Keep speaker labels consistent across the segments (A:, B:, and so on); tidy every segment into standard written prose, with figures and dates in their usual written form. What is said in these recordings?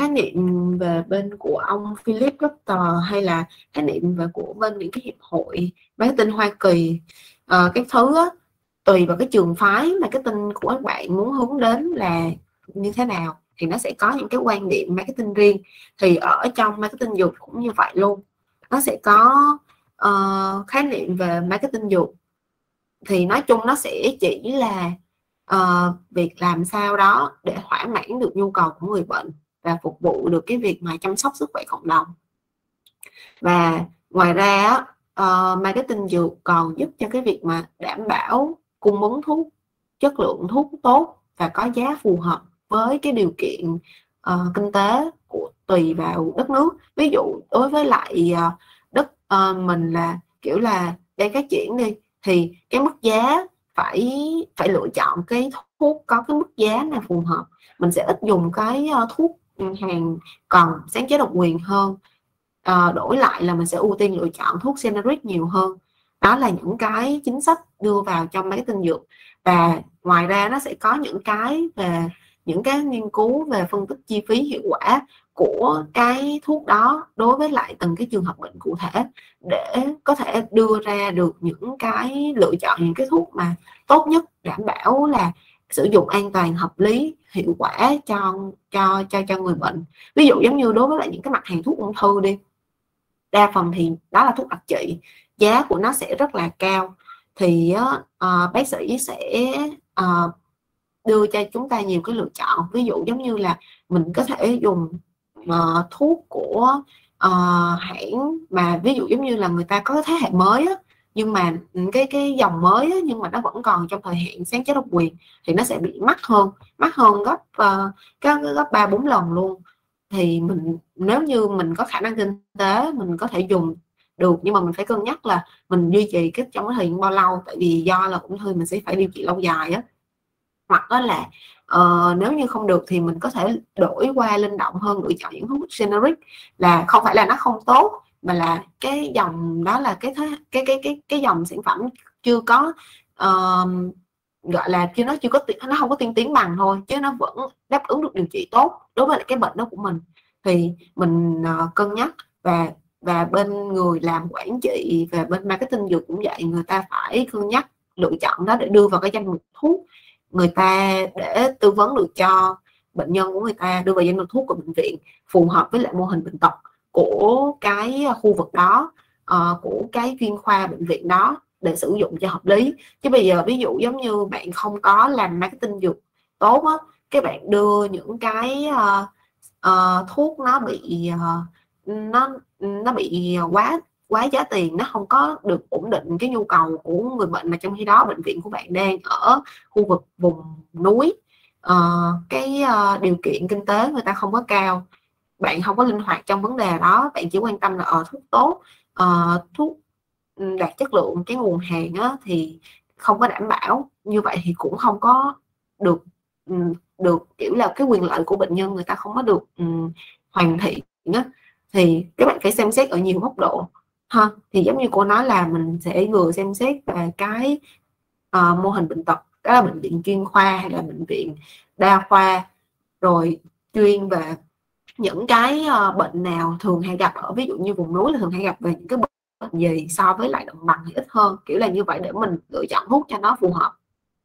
A: niệm về bên của ông Philip Doctor hay là khái niệm về của bên những cái hiệp hội marketing Hoa Kỳ, các thứ á, tùy vào cái trường phái marketing của các bạn muốn hướng đến là như thế nào thì nó sẽ có những cái quan điểm marketing riêng. Thì ở trong marketing dục cũng như vậy luôn, nó sẽ có khái niệm về marketing dục. Thì nói chung nó sẽ chỉ là việc làm sao đó để thỏa mãn được nhu cầu của người bệnh và phục vụ được cái việc mà chăm sóc sức khỏe cộng đồng. Và ngoài ra marketing dược còn giúp cho cái việc mà đảm bảo cung ứng thuốc, chất lượng thuốc tốt và có giá phù hợp với cái điều kiện kinh tế của tùy vào đất nước. Ví dụ đối với lại đất mình là kiểu là đang phát triển đi, thì cái mức giá phải lựa chọn cái thuốc có cái mức giá nào phù hợp. Mình sẽ ít dùng cái thuốc hàng còn sáng chế độc quyền hơn, đổi lại là mình sẽ ưu tiên lựa chọn thuốc generic nhiều hơn. Đó là những cái chính sách đưa vào trong marketing dược. Và ngoài ra nó sẽ có những cái về những cái nghiên cứu về phân tích chi phí hiệu quả của cái thuốc đó đối với lại từng cái trường hợp bệnh cụ thể, để có thể đưa ra được những cái lựa chọn những cái thuốc mà tốt nhất, đảm bảo là sử dụng an toàn, hợp lý, hiệu quả cho người bệnh. Ví dụ giống như đối với lại những cái mặt hàng thuốc ung thư đi, đa phần thì đó là thuốc đặc trị, giá của nó sẽ rất là cao, thì bác sĩ sẽ đưa cho chúng ta nhiều cái lựa chọn. Ví dụ giống như là mình có thể dùng thuốc của hãng mà ví dụ giống như là người ta có cái thế hệ mới á, nhưng mà cái dòng mới á, nhưng mà nó vẫn còn trong thời hạn sáng chế độc quyền, thì nó sẽ bị mắc hơn gấp gấp 3-4 lần luôn. Thì mình nếu như mình có khả năng kinh tế mình có thể dùng được, nhưng mà mình phải cân nhắc là mình duy trì cái trong cái thời gian bao lâu, tại vì do là ung thư mình sẽ phải điều trị lâu dài á. Hoặc đó là nếu như không được thì mình có thể đổi qua linh động hơn, lựa chọn những thuốc generic, là không phải là nó không tốt, mà là cái dòng đó là cái dòng sản phẩm chưa có gọi là nó không có tiên tiến bằng thôi, chứ nó vẫn đáp ứng được điều trị tốt đối với lại cái bệnh đó của mình. Thì mình cân nhắc. Và bên người làm quản trị và bên marketing dược cũng vậy, người ta phải cân nhắc lựa chọn đó để đưa vào cái danh mục thuốc người ta, để tư vấn được cho bệnh nhân của người ta, đưa vào danh mục thuốc của bệnh viện phù hợp với lại mô hình bệnh tật của cái khu vực đó, của cái chuyên khoa bệnh viện đó, để sử dụng cho hợp lý. Chứ bây giờ ví dụ giống như bạn không có làm marketing dược tốt á, cái bạn đưa những cái thuốc nó bị nó bị quá giá tiền, nó không có được ổn định cái nhu cầu của người bệnh, mà trong khi đó bệnh viện của bạn đang ở khu vực vùng núi, điều kiện kinh tế người ta không có cao, bạn không có linh hoạt trong vấn đề đó, bạn chỉ quan tâm là thuốc tốt, thuốc đạt chất lượng, cái nguồn hàng á, thì không có đảm bảo, như vậy thì cũng không có được kiểu là cái quyền lợi của bệnh nhân người ta không có được hoàn thiện á. Thì các bạn phải xem xét ở nhiều góc độ ha. Thì giống như cô nói là mình sẽ vừa xem xét về cái mô hình bệnh tật, đó là bệnh viện chuyên khoa hay là bệnh viện đa khoa, rồi chuyên về những cái bệnh nào thường hay gặp ở ví dụ như vùng núi là thường hay gặp về những cái bệnh gì, so với lại đồng bằng thì ít hơn, kiểu là như vậy để mình lựa chọn thuốc cho nó phù hợp.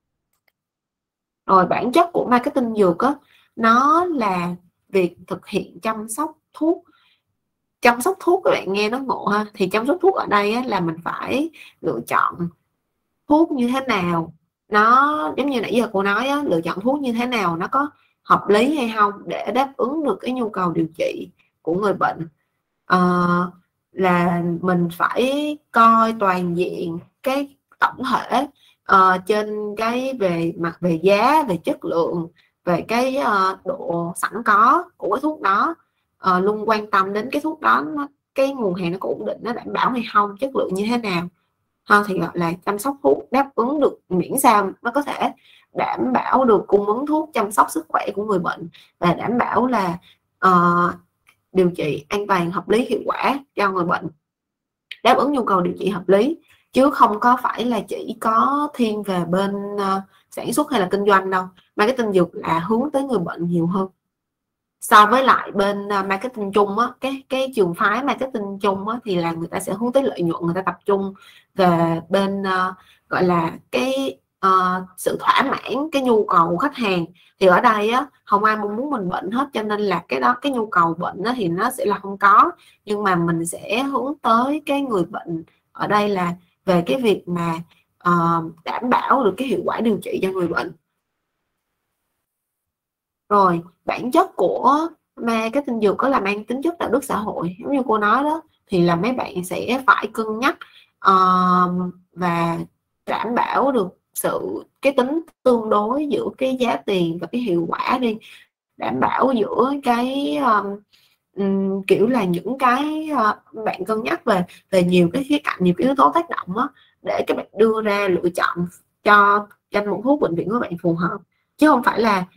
A: Rồi bản chất của marketing dược á, nó là việc thực hiện chăm sóc thuốc. Chăm sóc thuốc các bạn nghe nó ngộ ha. Thì chăm sóc thuốc ở đây á, là mình phải lựa chọn thuốc như thế nào, nó giống như nãy giờ cô nói á, lựa chọn thuốc như thế nào nó có hợp lý hay không để đáp ứng được cái nhu cầu điều trị của người bệnh. Là mình phải coi toàn diện cái tổng thể, trên cái về mặt về giá, về chất lượng, về cái độ sẵn có của cái thuốc đó, luôn quan tâm đến cái thuốc đó cái nguồn hàng nó có ổn định, nó đảm bảo hay không, chất lượng như thế nào. Thì gọi là chăm sóc thuốc đáp ứng được, miễn sao nó có thể đảm bảo được cung ứng thuốc chăm sóc sức khỏe của người bệnh, và đảm bảo là điều trị an toàn, hợp lý, hiệu quả cho người bệnh, đáp ứng nhu cầu điều trị hợp lý, chứ không có phải là chỉ có thiên về bên sản xuất hay là kinh doanh đâu. Marketing dược là hướng tới người bệnh nhiều hơn. So với lại bên marketing chung á, cái trường phái marketing chung á, thì là người ta sẽ hướng tới lợi nhuận, người ta tập trung về bên gọi là cái sự thỏa mãn cái nhu cầu của khách hàng. Thì ở đây á, không ai mong muốn mình bệnh hết, cho nên là cái nhu cầu bệnh đó thì nó sẽ là không có, nhưng mà mình sẽ hướng tới cái người bệnh ở đây là về cái việc mà đảm bảo được cái hiệu quả điều trị cho người bệnh. Rồi bản chất của marketing dược có là mang tính chất đạo đức xã hội, giống như cô nói đó, thì là mấy bạn sẽ phải cân nhắc và đảm bảo được cái tính tương đối giữa cái giá tiền và cái hiệu quả đi, đảm bảo giữa cái kiểu là những cái bạn cân nhắc về nhiều cái khía cạnh, nhiều cái yếu tố tác động á, để các bạn đưa ra lựa chọn cho danh mục thuốc bệnh viện của bạn phù hợp, chứ không phải là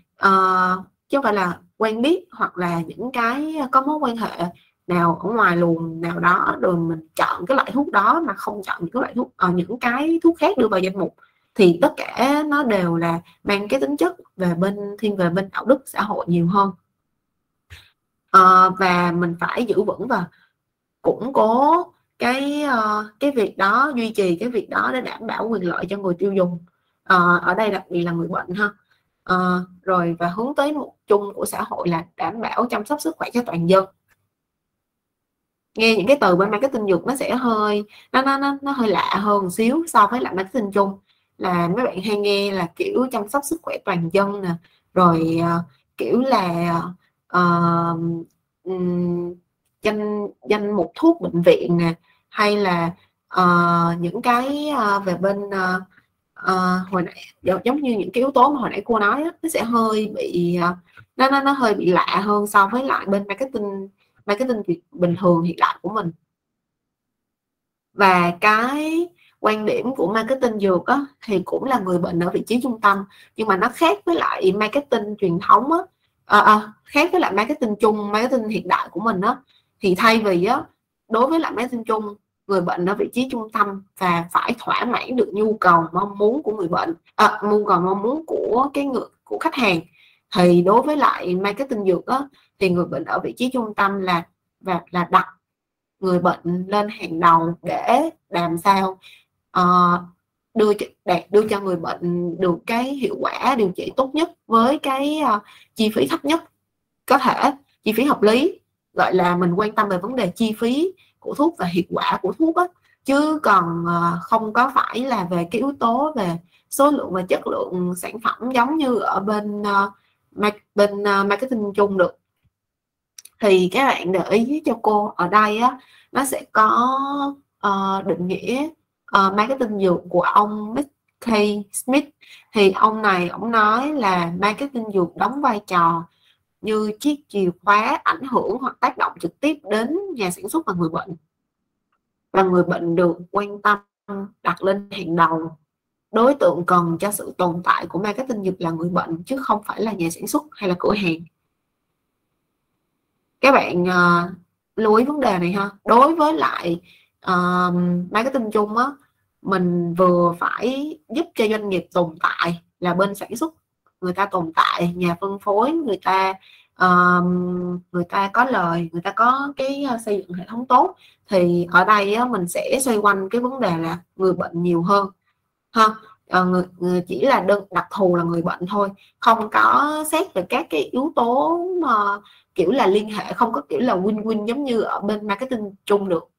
A: quen biết hoặc là những cái có mối quan hệ nào ở ngoài luồng nào đó rồi mình chọn cái loại thuốc đó mà không chọn những cái loại thuốc những cái thuốc khác đưa vào danh mục. Thì tất cả nó đều là mang cái tính chất về thiên về bên đạo đức xã hội nhiều hơn. Và mình phải giữ vững và củng cố cái việc đó, duy trì cái việc đó để đảm bảo quyền lợi cho người tiêu dùng, ở đây đặc biệt là người bệnh ha. Rồi và hướng tới mục chung của xã hội là đảm bảo chăm sóc sức khỏe cho toàn dân. Nghe những cái từ bên marketing dược nó sẽ hơi nó hơi lạ hơn một xíu so với lại marketing chung, là mấy bạn hay nghe là kiểu chăm sóc sức khỏe toàn dân nè, rồi kiểu là danh mục thuốc bệnh viện nè, hay là những cái về bên hồi nãy giống như những cái yếu tố mà hồi nãy cô nói đó, nó sẽ hơi bị nó hơi bị lạ hơn so với lại bên marketing bình thường hiện đại của mình. Và cái quan điểm của marketing dược á, thì cũng là người bệnh ở vị trí trung tâm, nhưng mà nó khác với lại marketing truyền thống á, khác với lại marketing chung, marketing hiện đại của mình á. Thì thay vì á, đối với lại marketing chung, người bệnh ở vị trí trung tâm và phải thỏa mãn được nhu cầu mong muốn của người bệnh, nhu cầu mong muốn của của khách hàng, thì đối với lại marketing dược á, thì người bệnh ở vị trí trung tâm là đặt người bệnh lên hàng đầu để làm sao đưa cho người bệnh được cái hiệu quả điều trị tốt nhất với cái chi phí thấp nhất có thể, chi phí hợp lý. Gọi là mình quan tâm về vấn đề chi phí của thuốc và hiệu quả của thuốc á, chứ còn không có phải là về cái yếu tố về số lượng và chất lượng sản phẩm giống như ở bên marketing chung được. Thì các bạn để ý cho cô ở đây á, nó sẽ có định nghĩa marketing dược của ông K. Smith. Thì ông này ông nói là marketing dược đóng vai trò như chiếc chìa khóa ảnh hưởng hoặc tác động trực tiếp đến nhà sản xuất và người bệnh, và người bệnh được quan tâm đặt lên hàng đầu. Đối tượng cần cho sự tồn tại của marketing dược là người bệnh, chứ không phải là nhà sản xuất hay là cửa hàng. Các bạn lưu ý vấn đề này ha. Đối với lại marketing chung á, mình vừa phải giúp cho doanh nghiệp tồn tại, là bên sản xuất người ta tồn tại, nhà phân phối người ta có lời, người ta có cái xây dựng hệ thống tốt. Thì ở đây á, mình sẽ xoay quanh cái vấn đề là người bệnh nhiều hơn ha. Người chỉ là đặc thù là người bệnh thôi, không có xét về các cái yếu tố mà kiểu là liên hệ, không có kiểu là win-win giống như ở bên marketing chung được.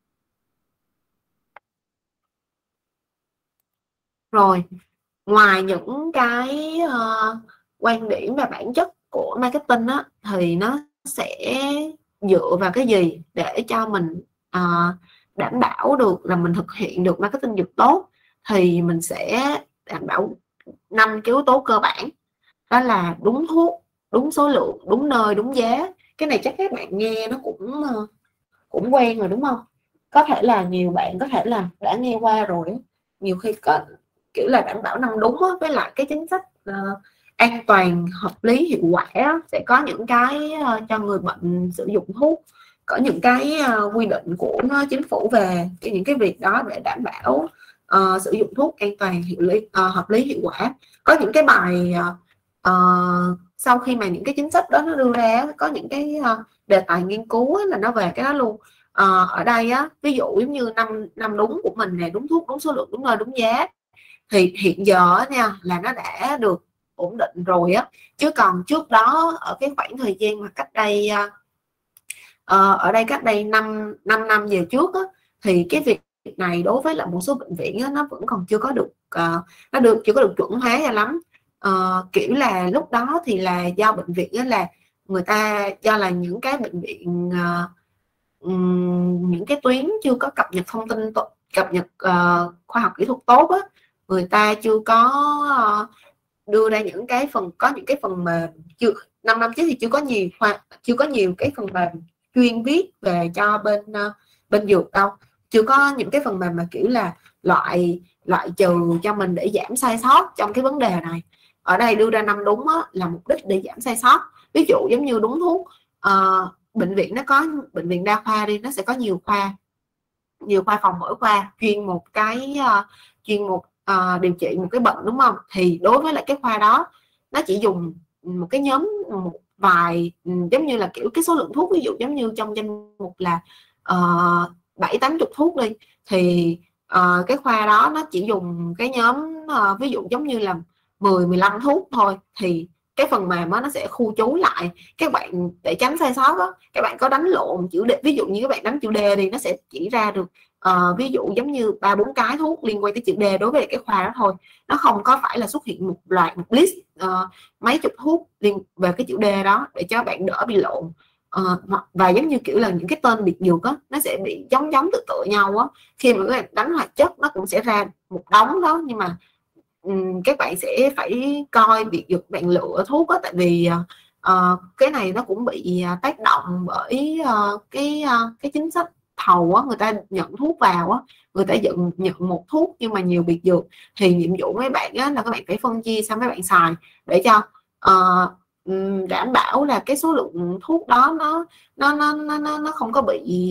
A: Rồi ngoài những cái quan điểm và bản chất của marketing á, thì nó sẽ dựa vào cái gì để cho mình đảm bảo được là mình thực hiện được marketing dược tốt. Thì mình sẽ đảm bảo 5 cái yếu tố cơ bản, đó là đúng thuốc, đúng số lượng, đúng nơi, đúng giá. Cái này chắc các bạn nghe nó cũng quen rồi đúng không? Có thể là nhiều bạn có thể là đã nghe qua rồi. Nhiều khi có kiểu là đảm bảo 5 đúng á, với lại cái chính sách an toàn, hợp lý, hiệu quả sẽ có những cái cho người bệnh sử dụng thuốc, có những cái quy định của chính phủ về những cái việc đó để đảm bảo sử dụng thuốc an toàn, hợp lý, hiệu quả. Có những cái bài sau khi mà những cái chính sách đó nó đưa ra, có những cái đề tài nghiên cứu là nó về cái đó luôn. Ở đây á, ví dụ giống như năm đúng của mình này, đúng thuốc, đúng số lượng, đúng nơi, đúng giá, thì hiện giờ nha là nó đã được ổn định rồi á. Chứ còn trước đó, ở cái khoảng thời gian mà cách đây ở đây cách đây 5 năm về trước á, thì cái việc này đối với lại một số bệnh viện á, nó vẫn còn chưa có được chưa có được chuẩn hóa ra lắm. Kiểu là lúc đó thì là do bệnh viện á, là người ta do là những cái bệnh viện những cái tuyến chưa có cập nhật thông tin cập nhật khoa học kỹ thuật tốt á, người ta chưa có đưa ra những cái có những cái phần mềm. 5 năm trước thì chưa có nhiều cái phần mềm chuyên viết về cho bên dược đâu, chưa có những cái phần mềm mà kiểu là loại trừ cho mình để giảm sai sót trong cái vấn đề này. Ở đây đưa ra năm đúng á, là mục đích để giảm sai sót. Ví dụ giống như đúng thuốc, bệnh viện nó có bệnh viện đa khoa đi, nó sẽ có nhiều khoa phòng, mỗi khoa chuyên một cái điều trị một cái bệnh, đúng không? Thì đối với lại cái khoa đó, nó chỉ dùng một cái nhóm, một vài giống như là kiểu cái số lượng thuốc, ví dụ giống như trong danh mục là 7-80 thuốc đi, thì cái khoa đó nó chỉ dùng cái nhóm ví dụ giống như là 10-15 thuốc thôi, thì cái phần mềm đó nó sẽ khu trú lại các bạn để tránh sai sót đó. Các bạn có đánh lộn chữ D, ví dụ như các bạn đánh chữ D thì nó sẽ chỉ ra được ví dụ giống như 3-4 cái thuốc liên quan tới chữ D đối với cái khoa đó thôi, nó không có phải là xuất hiện một list mấy chục thuốc liên về cái chữ D đó, để cho bạn đỡ bị lộn. Và giống như kiểu là những cái tên biệt dược á, nó sẽ bị giống tự tự nhau á, khi mà các bạn đánh hoạt chất nó cũng sẽ ra một đống đó, nhưng mà các bạn sẽ phải coi biệt dược bạn lựa thuốc á, tại vì cái này nó cũng bị tác động bởi cái chính sách thầu á, người ta nhận thuốc vào á, người ta nhận một thuốc nhưng mà nhiều biệt dược, thì nhiệm vụ mấy bạn á, là các bạn phải phân chia xong mấy bạn xài để cho đảm bảo là cái số lượng thuốc đó nó không có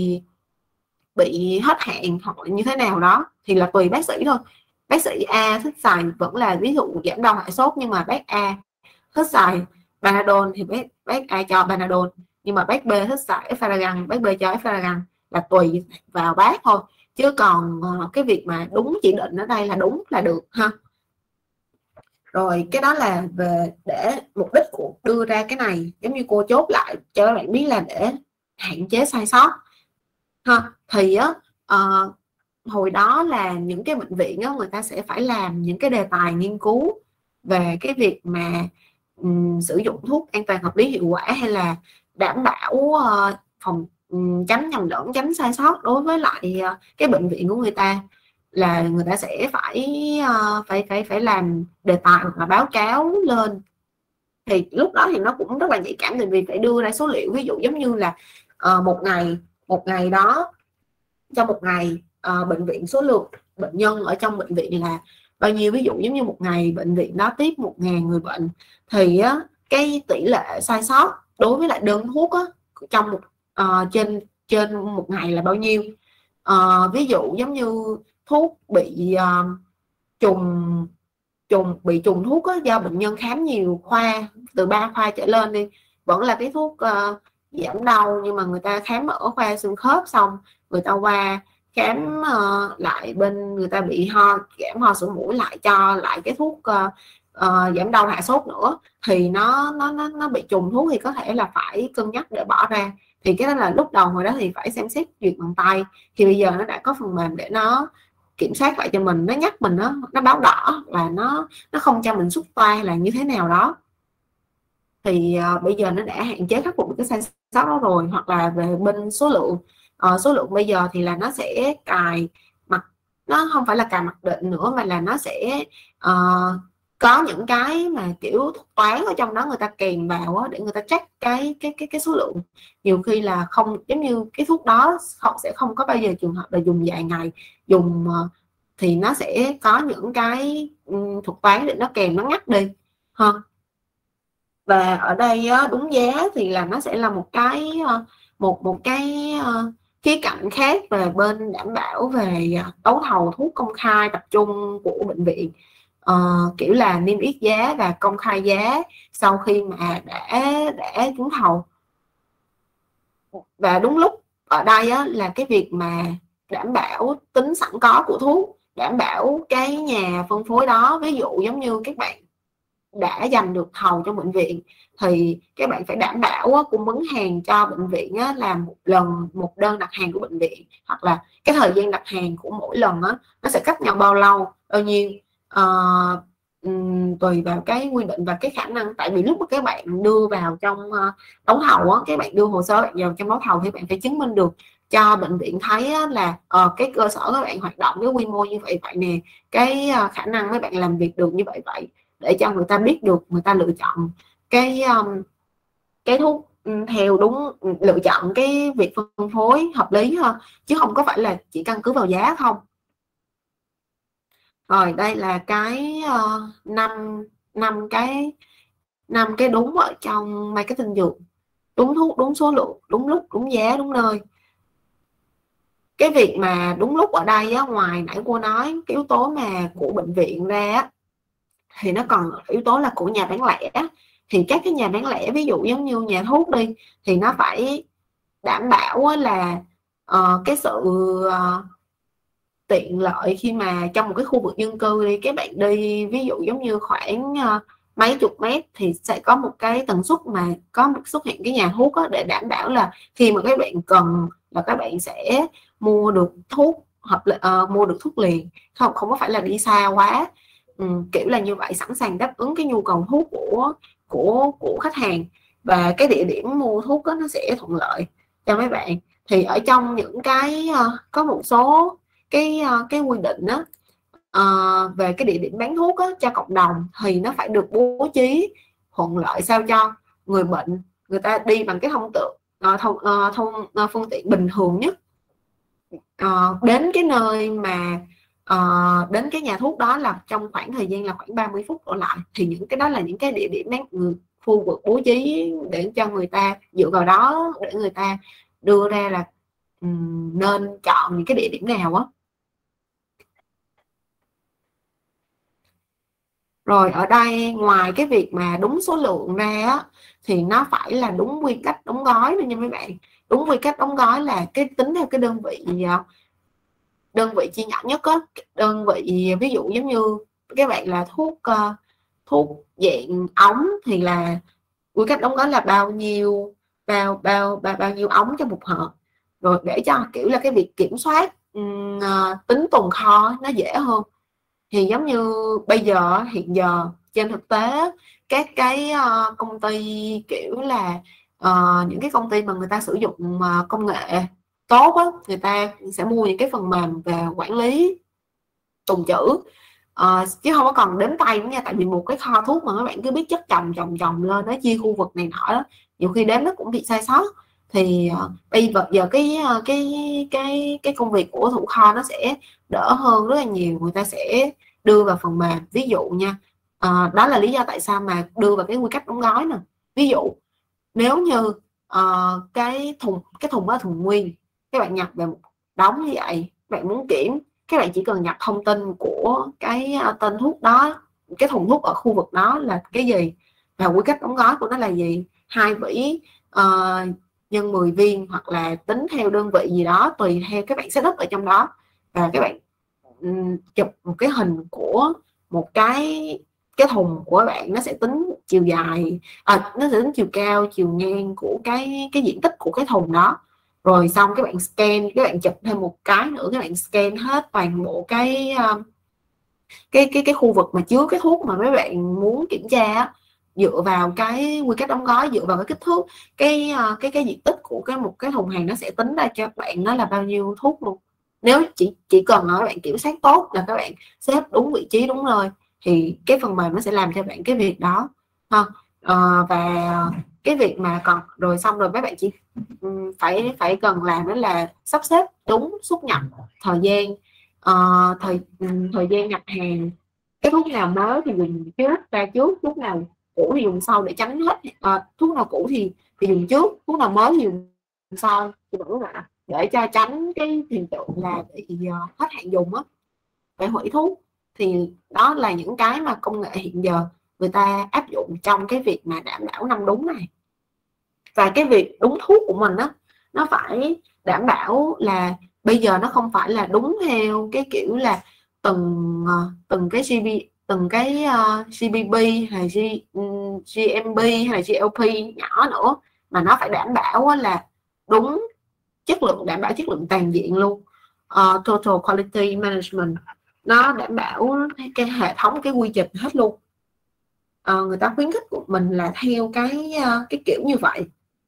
A: bị hết hạn hoặc là như thế nào đó, thì là tùy bác sĩ thôi. Bác sĩ A thích xài vẫn là ví dụ giảm đau hạ sốt, nhưng mà bác A thích xài Panadol thì bác A cho Panadol, nhưng mà bác B thích xài Effergan, bác B cho Effergan, là tùy vào bác thôi. Chứ còn cái việc mà đúng chỉ định ở đây là đúng là được ha. Rồi cái đó là về để mục đích của đưa ra cái này, giống như cô chốt lại cho các bạn biết là để hạn chế sai sót ha. Thì á hồi đó là những cái bệnh viện á, người ta sẽ phải làm những cái đề tài nghiên cứu về cái việc mà sử dụng thuốc an toàn, hợp lý, hiệu quả, hay là đảm bảo phòng tránh nhầm lẫn, tránh sai sót đối với lại cái bệnh viện của người ta, là người ta sẽ phải làm đề tài hoặc là báo cáo lên. Thì lúc đó thì nó cũng rất là nhạy cảm, vì phải đưa ra số liệu, ví dụ giống như là một ngày đó, trong một ngày bệnh viện số lượng bệnh nhân ở trong bệnh viện là bao nhiêu, ví dụ giống như một ngày bệnh viện đó tiếp 1.000 người bệnh, thì á, cái tỷ lệ sai sót đối với lại đơn thuốc á, trong trên một ngày là bao nhiêu. Ví dụ giống như thuốc bị trùng thuốc á, do bệnh nhân khám nhiều khoa, từ 3 khoa trở lên đi, vẫn là cái thuốc giảm đau, nhưng mà người ta khám ở khoa xương khớp, xong người ta qua khám lại bên người ta bị giảm ho sổ mũi, lại cho lại cái thuốc giảm đau hạ sốt nữa, thì nó bị trùng thuốc, thì có thể là phải cân nhắc để bỏ ra. Thì cái đó là lúc đầu hồi đó thì phải xem xét duyệt bằng tay, thì bây giờ nó đã có phần mềm để nó kiểm soát lại cho mình, nó nhắc mình, nó báo đỏ là nó không cho mình xuất toa là như thế nào đó. Thì bây giờ nó đã hạn chế khắc phục cái sai sót đó rồi. Hoặc là về bên số lượng bây giờ thì là nó sẽ cài mặt, nó không phải là cài mặc định nữa, mà là nó sẽ có những cái mà kiểu thuật toán ở trong đó người ta kèm vào á, để người ta check cái số lượng. Nhiều khi là không, giống như cái thuốc đó sẽ không có bao giờ trường hợp là dùng vài ngày dùng, thì nó sẽ có những cái thuật toán để nó kèm, nó ngắt đi ha. Và ở đây đúng giá thì là nó sẽ là một cái khía cạnh khác về bên đảm bảo về đấu thầu thuốc công khai tập trung của bệnh viện. kiểu là niêm yết giá và công khai giá sau khi mà đã trúng thầu. Và đúng lúc ở đây á, là cái việc mà đảm bảo tính sẵn có của thuốc, đảm bảo cái nhà phân phối đó, ví dụ giống như các bạn đã giành được thầu cho bệnh viện thì các bạn phải đảm bảo á, cung ứng hàng cho bệnh viện á, là một lần một đơn đặt hàng của bệnh viện, hoặc là cái thời gian đặt hàng của mỗi lần á, nó sẽ cách nhau bao nhiêu, tùy vào cái quy định và cái khả năng. Tại vì lúc mà các bạn đưa vào trong đấu thầu á, các bạn đưa hồ sơ bạn vào trong đấu thầu thì bạn phải chứng minh được cho bệnh viện thấy á, là cái cơ sở các bạn hoạt động cái quy mô như vậy vậy nè, cái khả năng mấy bạn làm việc được như vậy vậy, để cho người ta biết được người ta lựa chọn cái thuốc theo đúng, lựa chọn cái việc phân phối hợp lý hơn, chứ không có phải là chỉ căn cứ vào giá không. Rồi đây là cái năm năm cái đúng ở trong marketing dược: đúng thuốc, đúng số lượng, đúng lúc, đúng giá, đúng nơi. Cái việc mà đúng lúc ở đây á, ngoài nãy cô nói cái yếu tố mà của bệnh viện ra á, thì nó còn yếu tố là của nhà bán lẻ. Thì các cái nhà bán lẻ ví dụ giống như nhà thuốc đi, thì nó phải đảm bảo là cái sự tiện lợi khi mà trong một cái khu vực dân cư đi, các bạn đi ví dụ giống như khoảng mấy chục mét thì sẽ có một cái tần suất mà có một xuất hiện cái nhà thuốc đó, để đảm bảo là khi mà các bạn cần là các bạn sẽ mua được thuốc mua được thuốc liền, không có phải là đi xa quá. Kiểu là như vậy, sẵn sàng đáp ứng cái nhu cầu thuốc của khách hàng, và cái địa điểm mua thuốc đó, nó sẽ thuận lợi cho mấy bạn. Thì ở trong những cái có một số cái quy định đó về cái địa điểm bán thuốc á, cho cộng đồng thì nó phải được bố trí thuận lợi sao cho người bệnh người ta đi bằng cái phương tiện bình thường nhất đến cái nơi mà đến cái nhà thuốc đó là trong khoảng thời gian là khoảng 30 phút trở lại. Thì những cái đó là những cái địa điểm bán khu vực bố trí để cho người ta dựa vào đó để người ta đưa ra là nên chọn những cái địa điểm nào á. Rồi ở đây ngoài cái việc mà đúng số lượng ra á, thì nó phải là đúng quy cách đóng gói nữa nha mấy bạn. Đúng quy cách đóng gói là cái tính theo cái đơn vị chia nhỏ nhất á. Đơn vị ví dụ giống như các bạn là thuốc dạng ống thì là quy cách đóng gói là bao nhiêu bao nhiêu ống cho một hộp, rồi để cho kiểu là cái việc kiểm soát tính tồn kho nó dễ hơn. Thì giống như bây giờ hiện giờ trên thực tế các cái công ty kiểu là những cái công ty mà người ta sử dụng công nghệ tốt á, người ta sẽ mua những cái phần mềm về quản lý tồn trữ, chứ không có còn đếm tay nữa nha. Tại vì một cái kho thuốc mà các bạn cứ biết chất chồng lên, nó chia khu vực này nọ đó, nhiều khi đếm nó cũng bị sai sót. Thì bây giờ cái công việc của thủ kho nó sẽ đỡ hơn rất là nhiều. Người ta sẽ đưa vào phần mềm, ví dụ nha, đó là lý do tại sao mà đưa vào cái quy cách đóng gói nè. Ví dụ nếu như cái thùng đó là thùng nguyên, các bạn nhập về một đống như vậy, bạn muốn kiểm, các bạn chỉ cần nhập thông tin của cái tên thuốc đó, cái thùng thuốc ở khu vực đó là cái gì và quy cách đóng gói của nó là gì, 2 vỉ nhân 10 viên, hoặc là tính theo đơn vị gì đó tùy theo các bạn setup ở trong đó. Và các bạn chụp một cái hình của một cái thùng của bạn, nó sẽ tính chiều dài, nó sẽ tính chiều cao, chiều ngang của cái diện tích của cái thùng đó. Rồi xong các bạn scan, các bạn chụp thêm một cái nữa, các bạn scan hết toàn bộ cái khu vực mà chứa cái thuốc mà mấy bạn muốn kiểm tra, dựa vào cái quy cách đóng gói, dựa vào cái kích thước, cái diện tích của một cái thùng hàng, nó sẽ tính ra cho bạn nó là bao nhiêu thuốc luôn. Nếu chỉ cần các bạn kiểm soát tốt là các bạn xếp đúng vị trí đúng nơi, thì cái phần mềm nó sẽ làm cho bạn cái việc đó ha. Và cái việc mà còn rồi xong rồi mấy bạn chỉ phải cần làm đó là sắp xếp đúng xuất nhập thời gian, thời gian nhập hàng, cái thuốc nào mới thì dùng trước ra trước, thuốc nào cũ thì dùng sau, để tránh hết thuốc nào cũ thì dùng trước, thuốc nào mới thì dùng sau, thì vẫn là để cho tránh cái hiện tượng là bị hết hạn dùng á, phải hủy thuốc. thì đó là những cái mà công nghệ hiện giờ người ta áp dụng trong cái việc mà đảm bảo năm đúng này. Và cái việc đúng thuốc của mình á, nó phải đảm bảo là bây giờ nó không phải là đúng theo cái kiểu là từng cái GBP hay GMP hay là GLP nhỏ nữa, mà nó phải đảm bảo là đúng chất lượng, đảm bảo chất lượng toàn diện luôn. Total Quality Management, nó đảm bảo cái hệ thống, cái quy trình hết luôn. Người ta khuyến khích của mình là theo cái kiểu như vậy.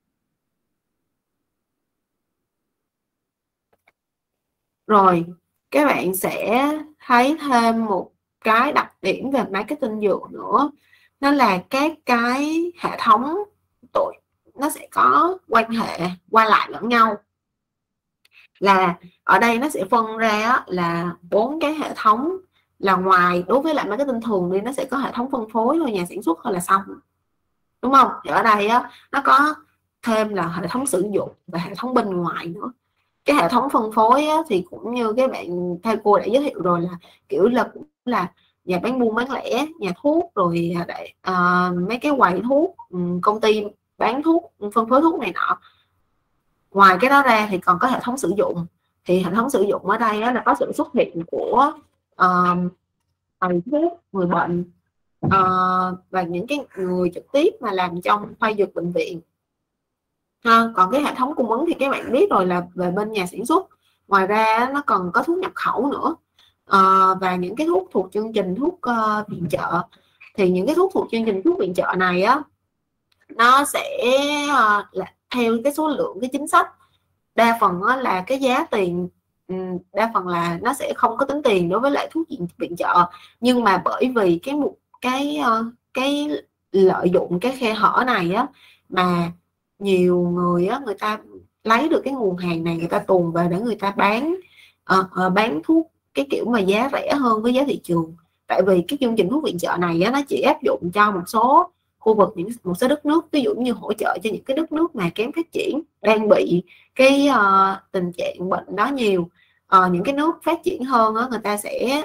A: Rồi các bạn sẽ thấy thêm một cái đặc điểm về marketing dược nữa, đó là các cái hệ thống tụi nó sẽ có quan hệ qua lại lẫn nhau. Là ở đây nó sẽ phân ra là 4 cái hệ thống, là ngoài đối với lại marketing thường thì nó sẽ có hệ thống phân phối thôi, nhà sản xuất thôi là xong, đúng không? Thì ở đây á, nó có thêm là hệ thống sử dụng và hệ thống bên ngoài nữa. Cái hệ thống phân phối á, thì cũng như các bạn thầy cô đã giới thiệu rồi, là kiểu là cũng là nhà bán buôn bán lẻ, nhà thuốc, rồi mấy cái quầy thuốc, công ty bán thuốc, phân phối thuốc này nọ. Ngoài cái đó ra thì còn có hệ thống sử dụng. Thì hệ thống sử dụng ở đây á, là có sự xuất hiện của thầy thuốc, người bệnh, và những cái người trực tiếp mà làm trong khoa dược bệnh viện. Còn cái hệ thống cung ứng thì các bạn biết rồi, là về bên nhà sản xuất. Ngoài ra nó còn có thuốc nhập khẩu nữa, và những cái thuốc thuộc chương trình thuốc viện trợ. Thì những cái thuốc thuộc chương trình thuốc viện trợ này á, nó sẽ là theo cái số lượng, cái chính sách. Đa phần là cái giá tiền, đa phần là nó sẽ không có tính tiền đối với lại thuốc viện trợ, nhưng mà bởi vì cái lợi dụng cái khe hở này á, mà nhiều người á, người ta lấy được cái nguồn hàng này, người ta tuồn về để người ta bán thuốc cái kiểu mà giá rẻ hơn với giá thị trường. Tại vì cái chương trình thuốc viện trợ này á, nó chỉ áp dụng cho một số khu vực, một số đất nước, ví dụ như hỗ trợ cho những cái đất nước mà kém phát triển, đang bị cái tình trạng bệnh đó nhiều. Những cái nước phát triển hơn á, người ta sẽ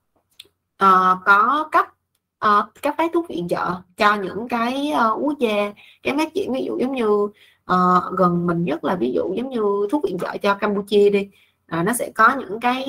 A: có cấp phát thuốc viện trợ cho những cái quốc gia kém phát triển. Ví dụ giống như gần mình nhất là ví dụ giống như thuốc viện trợ cho Campuchia đi, nó sẽ có những cái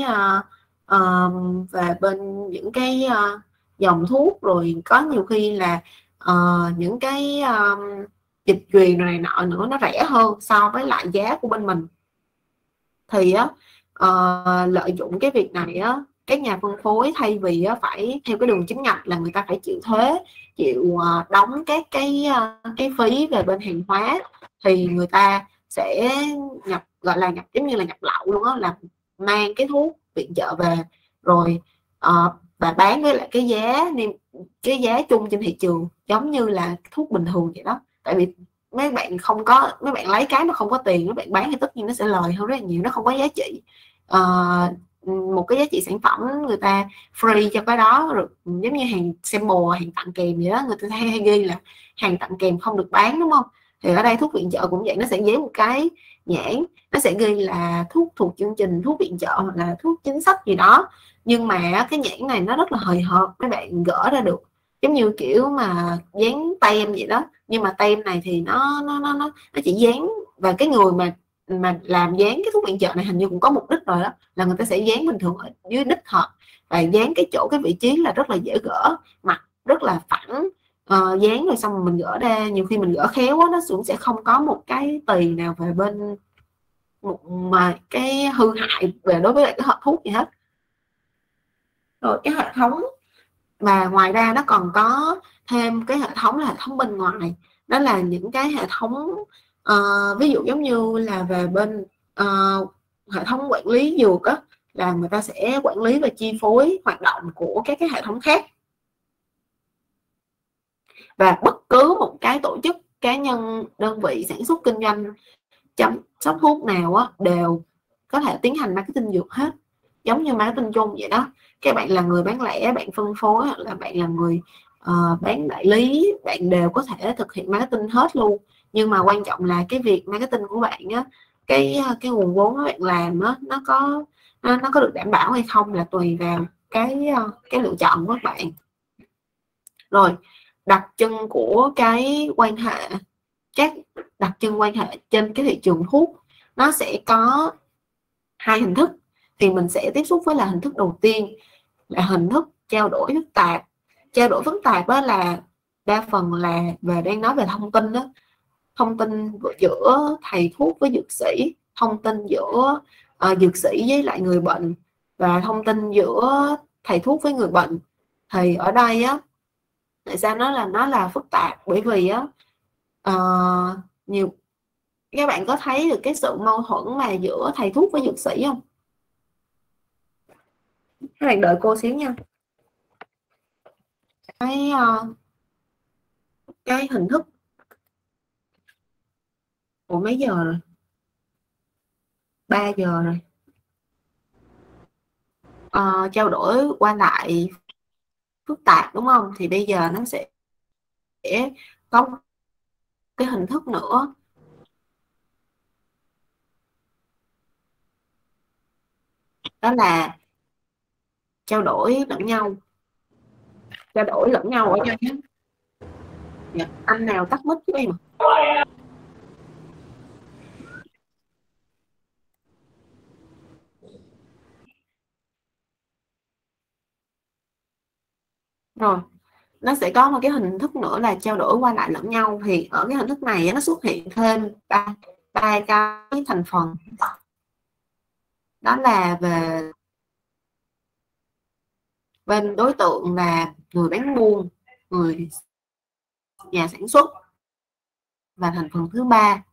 A: về bên những cái dòng thuốc, rồi có nhiều khi là những cái dịch truyền này nọ nữa, nó rẻ hơn so với lại giá của bên mình. Thì á, lợi dụng cái việc này á, các nhà phân phối thay vì phải theo cái đường chính ngạch là người ta phải chịu thuế, chịu đóng các cái phí về bên hàng hóa, thì người ta sẽ gọi là nhập, giống như là nhập lậu luôn á, là mang cái thuốc viện trợ về, rồi và bán với lại cái giá chung trên thị trường, giống như là thuốc bình thường vậy đó. Tại vì mấy bạn lấy cái mà không có tiền, mấy bạn bán thì tất nhiên nó sẽ lời hơn rất là nhiều, nó không có giá trị. Một cái giá trị sản phẩm người ta free cho cái đó, rồi giống như hàng sample, hàng tặng kèm vậy đó, người ta hay ghi là hàng tặng kèm không được bán, đúng không? Thì ở đây thuốc viện trợ cũng vậy, nó sẽ dán một cái nhãn, nó sẽ ghi là thuốc thuộc chương trình thuốc viện trợ hoặc là thuốc chính sách gì đó, nhưng mà cái nhãn này nó rất là hời hợt, mấy bạn gỡ ra được giống như kiểu mà dán tem vậy đó. Nhưng mà tem này thì nó chỉ dán, và cái người mà làm dán cái thuốc viện trợ này hình như cũng có mục đích rồi đó, là người ta sẽ dán bình thường ở dưới đích họ, và dán cái chỗ, cái vị trí là rất là dễ gỡ, mặt rất là phẳng, dán rồi xong rồi mình gỡ ra. Nhiều khi mình gỡ khéo quá, nó cũng sẽ không có một cái tì nào về bên mà cái hư hại về đối với lại cái hộp thuốc gì hết. Rồi cái hệ thống và ngoài ra nó còn có thêm cái hệ thống là hệ thống bên ngoài, đó là những cái hệ thống ví dụ giống như là về bên hệ thống quản lý dược á, là người ta sẽ quản lý và chi phối hoạt động của các cái hệ thống khác. Và bất cứ một cái tổ chức, cá nhân, đơn vị sản xuất kinh doanh chăm sóc thuốc nào á, đều có thể tiến hành marketing dược hết, giống như marketing chung vậy đó. Các bạn là người bán lẻ, bạn phân phối, hoặc là bạn là người bán đại lý, bạn đều có thể thực hiện marketing hết luôn. Nhưng mà quan trọng là cái việc marketing của bạn á, cái nguồn vốn các bạn làm á, nó có được đảm bảo hay không là tùy vào cái lựa chọn của các bạn. Rồi, đặc trưng của cái quan hệ, các đặc trưng quan hệ trên cái thị trường thuốc nó sẽ có hai hình thức. Thì mình sẽ tiếp xúc với là hình thức đầu tiên là hình thức trao đổi phức tạp. Trao đổi phức tạp đó là đa phần là đang nói về thông tin đó, thông tin giữa thầy thuốc với dược sĩ, thông tin giữa dược sĩ với lại người bệnh, và thông tin giữa thầy thuốc với người bệnh. Thì ở đây á, tại sao nó là phức tạp? Bởi vì á, nhiều các bạn có thấy được cái sự mâu thuẫn mà giữa thầy thuốc với dược sĩ không? Các bạn đợi cô xíu nha. Cái hình thức của mấy giờ rồi? 3 giờ rồi. Trao đổi qua lại phức tạp đúng không? Thì bây giờ nó sẽ có cái hình thức nữa, đó là trao đổi lẫn nhau. Trao đổi lẫn nhau ở đây nhé. Anh nào tắt mic với em? Rồi, nó sẽ có một cái hình thức nữa là trao đổi qua lại lẫn nhau. Thì ở cái hình thức này nó xuất hiện thêm ba cái thành phần, đó là về bên đối tượng là người bán buôn, người nhà sản xuất, và thành phần thứ ba.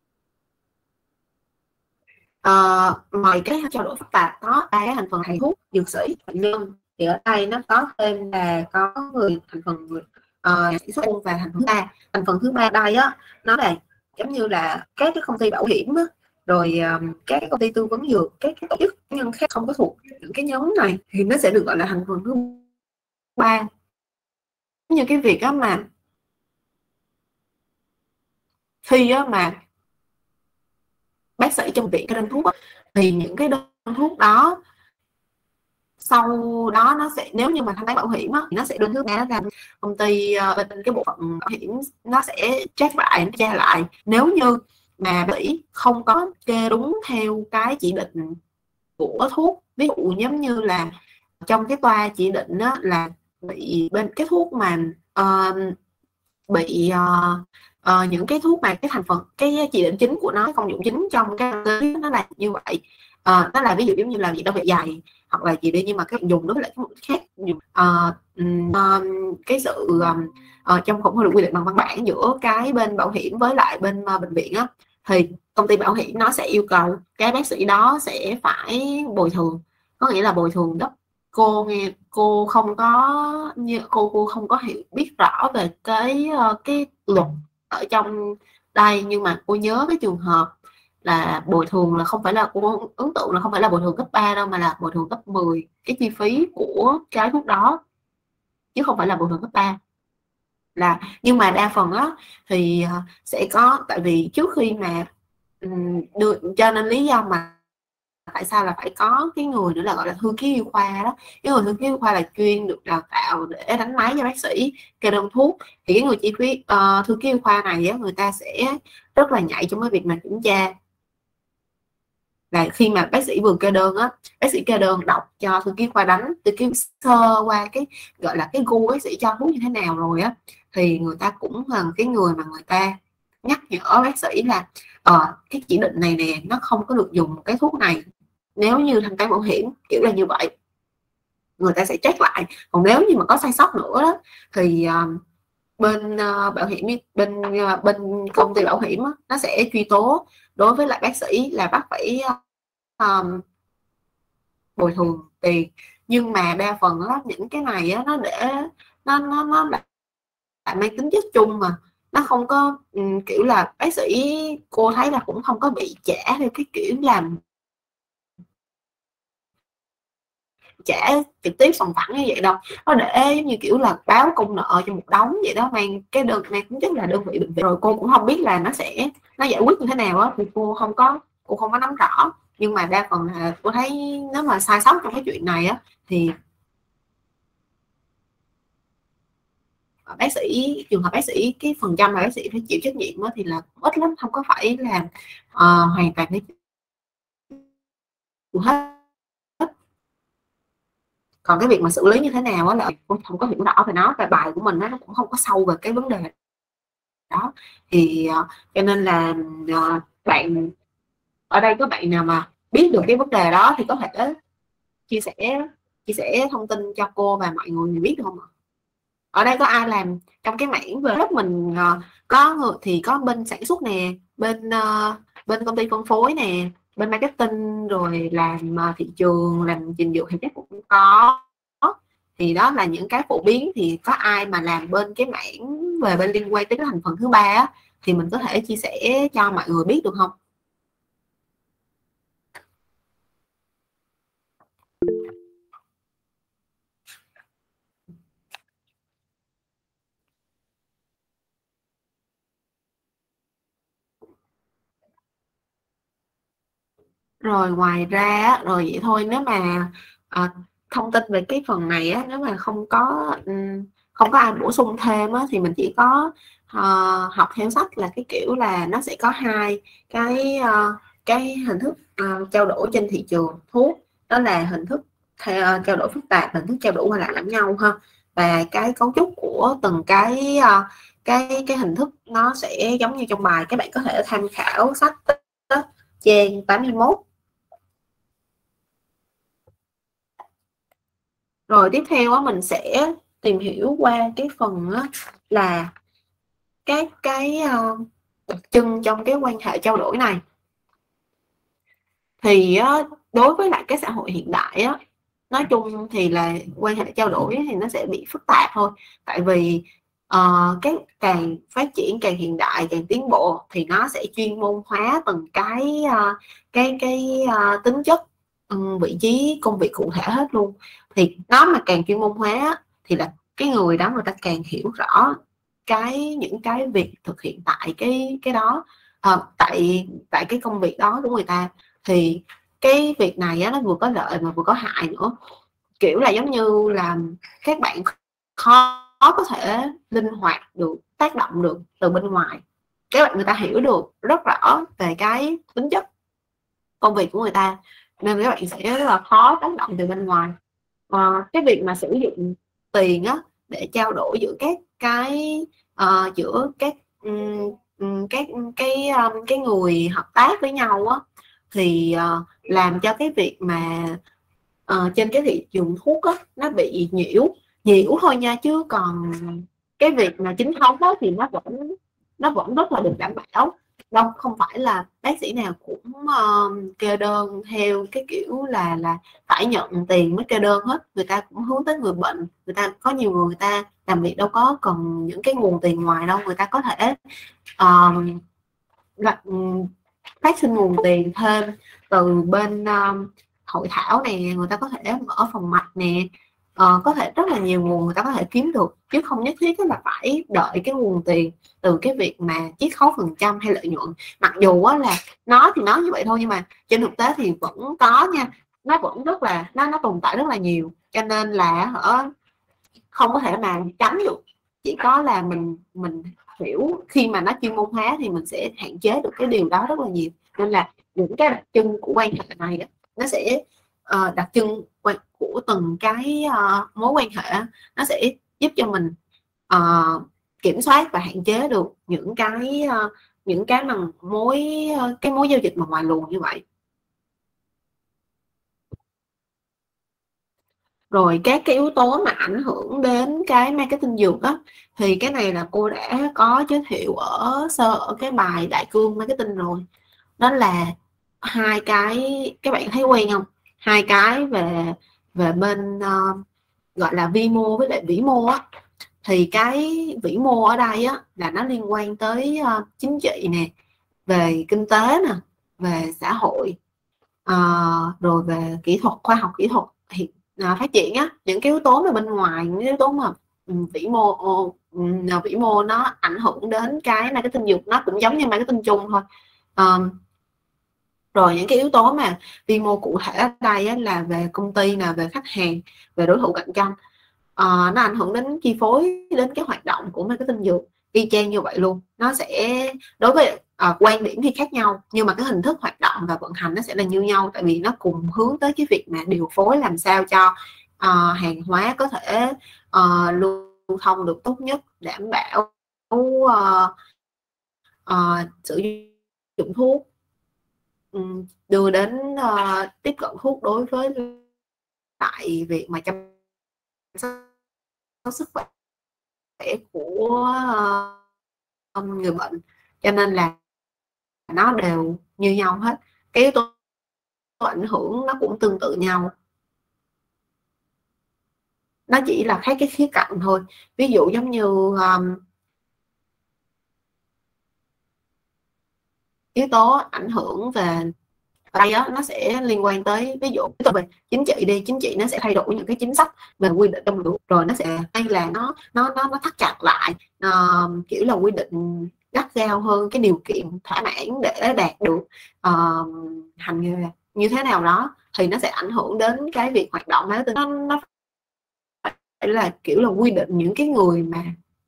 A: Ngoài cái trao đổi phức tạp có ba cái thành phần thầy thuốc, dược sĩ, bệnh nhân, thì ở đây nó có thêm là có người thành phần người sản xuất và thành phần thứ ba. Thành phần thứ ba đây á, nó là giống như là các cái công ty bảo hiểm á, rồi các cái công ty tư vấn dược, các cái tổ chức cá nhân khác không có thuộc những cái nhóm này thì nó sẽ được gọi là thành phần thứ ba. Như cái việc đó mà khi á mà bác sĩ trong viện cái đơn thuốc á, thì những cái đơn thuốc đó sau đó nó sẽ, nếu như mà thanh toán bảo hiểm á, thì nó sẽ đơn thứ ba ra công ty bên cái bộ phận bảo hiểm nó sẽ check lại, nó tra lại. Nếu như mà bác sĩ không có kê đúng theo cái chỉ định của thuốc, ví dụ giống như là trong cái toa chỉ định đó là bị bên cái thuốc mà bị những cái thuốc mà cái thành phần, cái chỉ định chính của nó, cái công dụng chính trong cái nó là như vậy. Nó là ví dụ giống như là gì đâu bị dày hoặc là gì đi, nhưng mà cái dùng đối với lại cái mục khác, cái sự trong không được quy định bằng văn bản giữa cái bên bảo hiểm với lại bên bệnh viện á, thì công ty bảo hiểm nó sẽ yêu cầu cái bác sĩ đó sẽ phải bồi thường. Có nghĩa là bồi thường gấp, cô không có như cô không có hiểu biết rõ về cái luật ở trong đây, nhưng mà cô nhớ cái trường hợp là bồi thường là không phải là, cô ấn tượng là không phải là bồi thường gấp 3 đâu, mà là bồi thường gấp 10 cái chi phí của cái thuốc đó, chứ không phải là bồi thường gấp 3. Là nhưng mà đa phần á thì sẽ có, tại vì trước khi mà đưa, cho nên lý do mà tại sao là phải có cái người nữa là gọi là thư ký y khoa đó. Cái người thư ký y khoa là chuyên được đào tạo để đánh máy cho bác sĩ kê đơn thuốc. Thì cái người chi phí thư ký y khoa này á, người ta sẽ rất là nhạy trong cái việc mà kiểm tra, là khi mà bác sĩ vừa kê đơn á, bác sĩ kê đơn đọc cho thư ký khoa đánh, thư ký sơ qua cái gọi là cái gu bác sĩ cho thuốc như thế nào rồi á, thì người ta cũng là cái người mà người ta nhắc nhở bác sĩ là cái chỉ định này nè, nó không có được dùng cái thuốc này nếu như thanh toán bảo hiểm, kiểu là như vậy. Người ta sẽ check lại. Còn nếu như mà có sai sót nữa đó, thì bên bảo hiểm, bên công ty bảo hiểm đó, nó sẽ truy tố đối với lại bác sĩ là bắt phải bồi thường tiền. Nhưng mà đa phần đó, những cái này đó, nó để nó lại mang tính chất chung, mà nó không có kiểu là bác sĩ, cô thấy là cũng không có bị trả theo cái kiểu làm trả trực tiếp sòng phẳng như vậy đâu. Nó để giống như kiểu là báo công nợ cho một đống vậy đó, mang cái đơn, mang tính chất là đơn vị bệnh viện. Rồi cô cũng không biết là nó giải quyết như thế nào á, thì cô không có nắm rõ. Nhưng mà đa phần là cô thấy nếu mà sai sót trong cái chuyện này á, thì bác sĩ, trường hợp bác sĩ cái phần trăm mà bác sĩ phải chịu trách nhiệm thì là ít lắm, không có phải là hoàn toàn hết. Còn cái việc mà xử lý như thế nào là cũng không có hiểu rõ về nó, và bài của mình nó cũng không có sâu về cái vấn đề đó. Thì cho nên là bạn ở đây có bạn nào mà biết được cái vấn đề đó thì có thể chia sẻ thông tin cho cô và mọi người biết được không ạ? Ở đây có ai làm trong cái mảng về lớp mình có người thì có bên sản xuất nè, bên công ty phân phối nè, bên marketing, rồi làm thị trường, làm trình dược thì chắc cũng có. Thì đó là những cái phổ biến. Thì có ai mà làm bên cái mảng về bên liên quan tới cái thành phần thứ ba á, thì mình có thể chia sẻ cho mọi người biết được không? Rồi ngoài ra rồi vậy thôi, nếu mà à, thông tin về cái phần này á, nếu mà không có ai bổ sung thêm á, thì mình chỉ có học theo sách, là cái kiểu là nó sẽ có hai cái cái hình thức trao đổi trên thị trường thuốc. Đó là hình thức trao đổi phức tạp, hình thức trao đổi qua lại lẫn nhau ha. Và cái cấu trúc của từng cái hình thức nó sẽ giống như trong bài, các bạn có thể tham khảo sách trang 81. Rồi tiếp theo á, mình sẽ tìm hiểu qua cái phần á, là các cái đặc trưng trong cái quan hệ trao đổi này. Thì đối với lại cái xã hội hiện đại á, nói chung thì là quan hệ trao đổi thì nó sẽ bị phức tạp thôi. Tại vì cái càng phát triển, càng hiện đại, càng tiến bộ thì nó sẽ chuyên môn hóa từng cái tính chất, vị trí công việc cụ thể hết luôn. Thì nó mà càng chuyên môn hóa thì là cái người đó người ta càng hiểu rõ những cái việc thực hiện tại cái đó, tại cái công việc đó của người ta. Thì cái việc này á, nó vừa có lợi mà vừa có hại nữa. Kiểu là giống như là các bạn khó có thể linh hoạt được, tác động được từ bên ngoài. Các bạn người ta hiểu được rất rõ về cái tính chất công việc của người ta, nên các bạn sẽ rất là khó tác động từ bên ngoài. Cái việc mà sử dụng tiền á để trao đổi giữa các cái giữa các các cái người hợp tác với nhau á, thì làm cho cái việc mà trên cái thị trường thuốc á, nó bị nhiễu thôi nha, chứ còn cái việc mà chính thống đó thì nó vẫn rất là được đảm bảo. Đâu không phải là bác sĩ nào cũng kê đơn theo cái kiểu là phải nhận tiền mới kê đơn hết. Người ta cũng hướng tới người bệnh, người ta có nhiều người ta làm việc đâu có cần những cái nguồn tiền ngoài đâu, người ta có thể phát sinh nguồn tiền thêm từ bên hội thảo nè, người ta có thể mở phòng mạch nè, có thể rất là nhiều nguồn người ta có thể kiếm được, chứ không nhất thiết là phải đợi cái nguồn tiền từ cái việc mà chiết khấu phần trăm hay lợi nhuận. Mặc dù á, là nó thì nói như vậy thôi, nhưng mà trên thực tế thì vẫn có nha, nó vẫn rất là nó tồn tại rất là nhiều. Cho nên là không có thể mà tránh được, chỉ có là mình hiểu khi mà nó chuyên môn hóa thì mình sẽ hạn chế được cái điều đó rất là nhiều. Nên là những cái đặc trưng của quan hệ này đó, nó sẽ đặc trưng của từng cái mối quan hệ, nó sẽ giúp cho mình kiểm soát và hạn chế được những cái mà cái mối giao dịch mà ngoài luồng như vậy. Rồi các cái yếu tố mà ảnh hưởng đến cái marketing dược á, thì cái này là cô đã có giới thiệu ở cái bài đại cương marketing rồi. Đó là hai cái, các bạn thấy quen không? Hai cái về về bên gọi là vi mô với lại vĩ mô á. Thì cái vĩ mô ở đây á là nó liên quan tới chính trị nè, về kinh tế nè, về xã hội, rồi về kỹ thuật, khoa học kỹ thuật phát triển á. Những cái yếu tố mà bên ngoài, những yếu tố mà vĩ mô nó ảnh hưởng đến cái marketing dược, nó cũng giống như marketing chung thôi. Rồi những cái yếu tố mà vi mô cụ thể ở đây á, là về công ty nè, về khách hàng, về đối thủ cạnh tranh. nó ảnh hưởng đến chi phối đến cái hoạt động của marketing dược y chang như vậy luôn. Nó sẽ đối với quan điểm thì khác nhau, nhưng mà cái hình thức hoạt động và vận hành nó sẽ là như nhau, tại vì nó cùng hướng tới cái việc mà điều phối làm sao cho hàng hóa có thể lưu thông được tốt nhất, đảm bảo sử dụng thuốc, đưa đến tiếp cận thuốc đối với lại việc mà chăm sóc sức khỏe của người bệnh. Cho nên là nó đều như nhau hết, cái yếu tố ảnh hưởng nó cũng tương tự nhau, nó chỉ là khác cái khía cạnh thôi. Ví dụ giống như yếu tố ảnh hưởng về đây đó, nó sẽ liên quan tới ví dụ về chính trị đi, chính trị nó sẽ thay đổi những cái chính sách về quy định trong luật, rồi nó sẽ hay là nó thắt chặt lại kiểu là quy định gắt gao hơn cái điều kiện thỏa mãn để đạt được hành nghề như thế nào đó, thì nó sẽ ảnh hưởng đến cái việc hoạt động đó. Nó phải là kiểu là quy định những cái người mà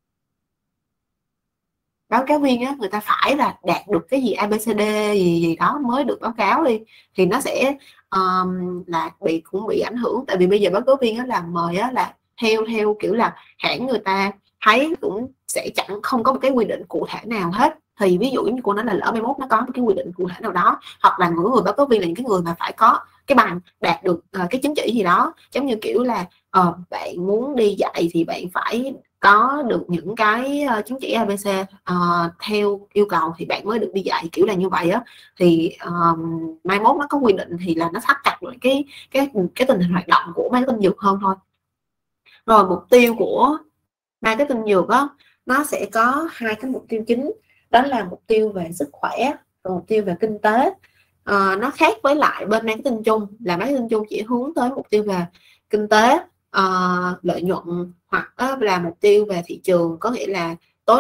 A: báo cáo viên á, người ta phải là đạt được cái gì ABCD gì đó mới được báo cáo đi, thì nó sẽ là cũng bị ảnh hưởng. Tại vì bây giờ báo cáo viên á là mời á là theo kiểu là hãng người ta thấy cũng sẽ không có một cái quy định cụ thể nào hết. Thì ví dụ như cô nói là lỡ 21 nó có một cái quy định cụ thể nào đó, hoặc là người báo cáo viên là những cái người mà phải có cái bằng đạt được cái chứng chỉ gì đó, giống như kiểu là bạn muốn đi dạy thì bạn phải có được những cái chứng chỉ ABC theo yêu cầu thì bạn mới được đi dạy, kiểu là như vậy á. Thì mai mốt nó có quy định thì là nó thắt chặt lại cái tình hình hoạt động của marketing dược hơn thôi. Rồi mục tiêu của marketing dược á, nó sẽ có hai cái mục tiêu chính, đó là mục tiêu về sức khỏe và mục tiêu về kinh tế. Nó khác với lại bên marketing chung, là marketing chung chỉ hướng tới mục tiêu về kinh tế, lợi nhuận, hoặc là mục tiêu về thị trường, có nghĩa là tối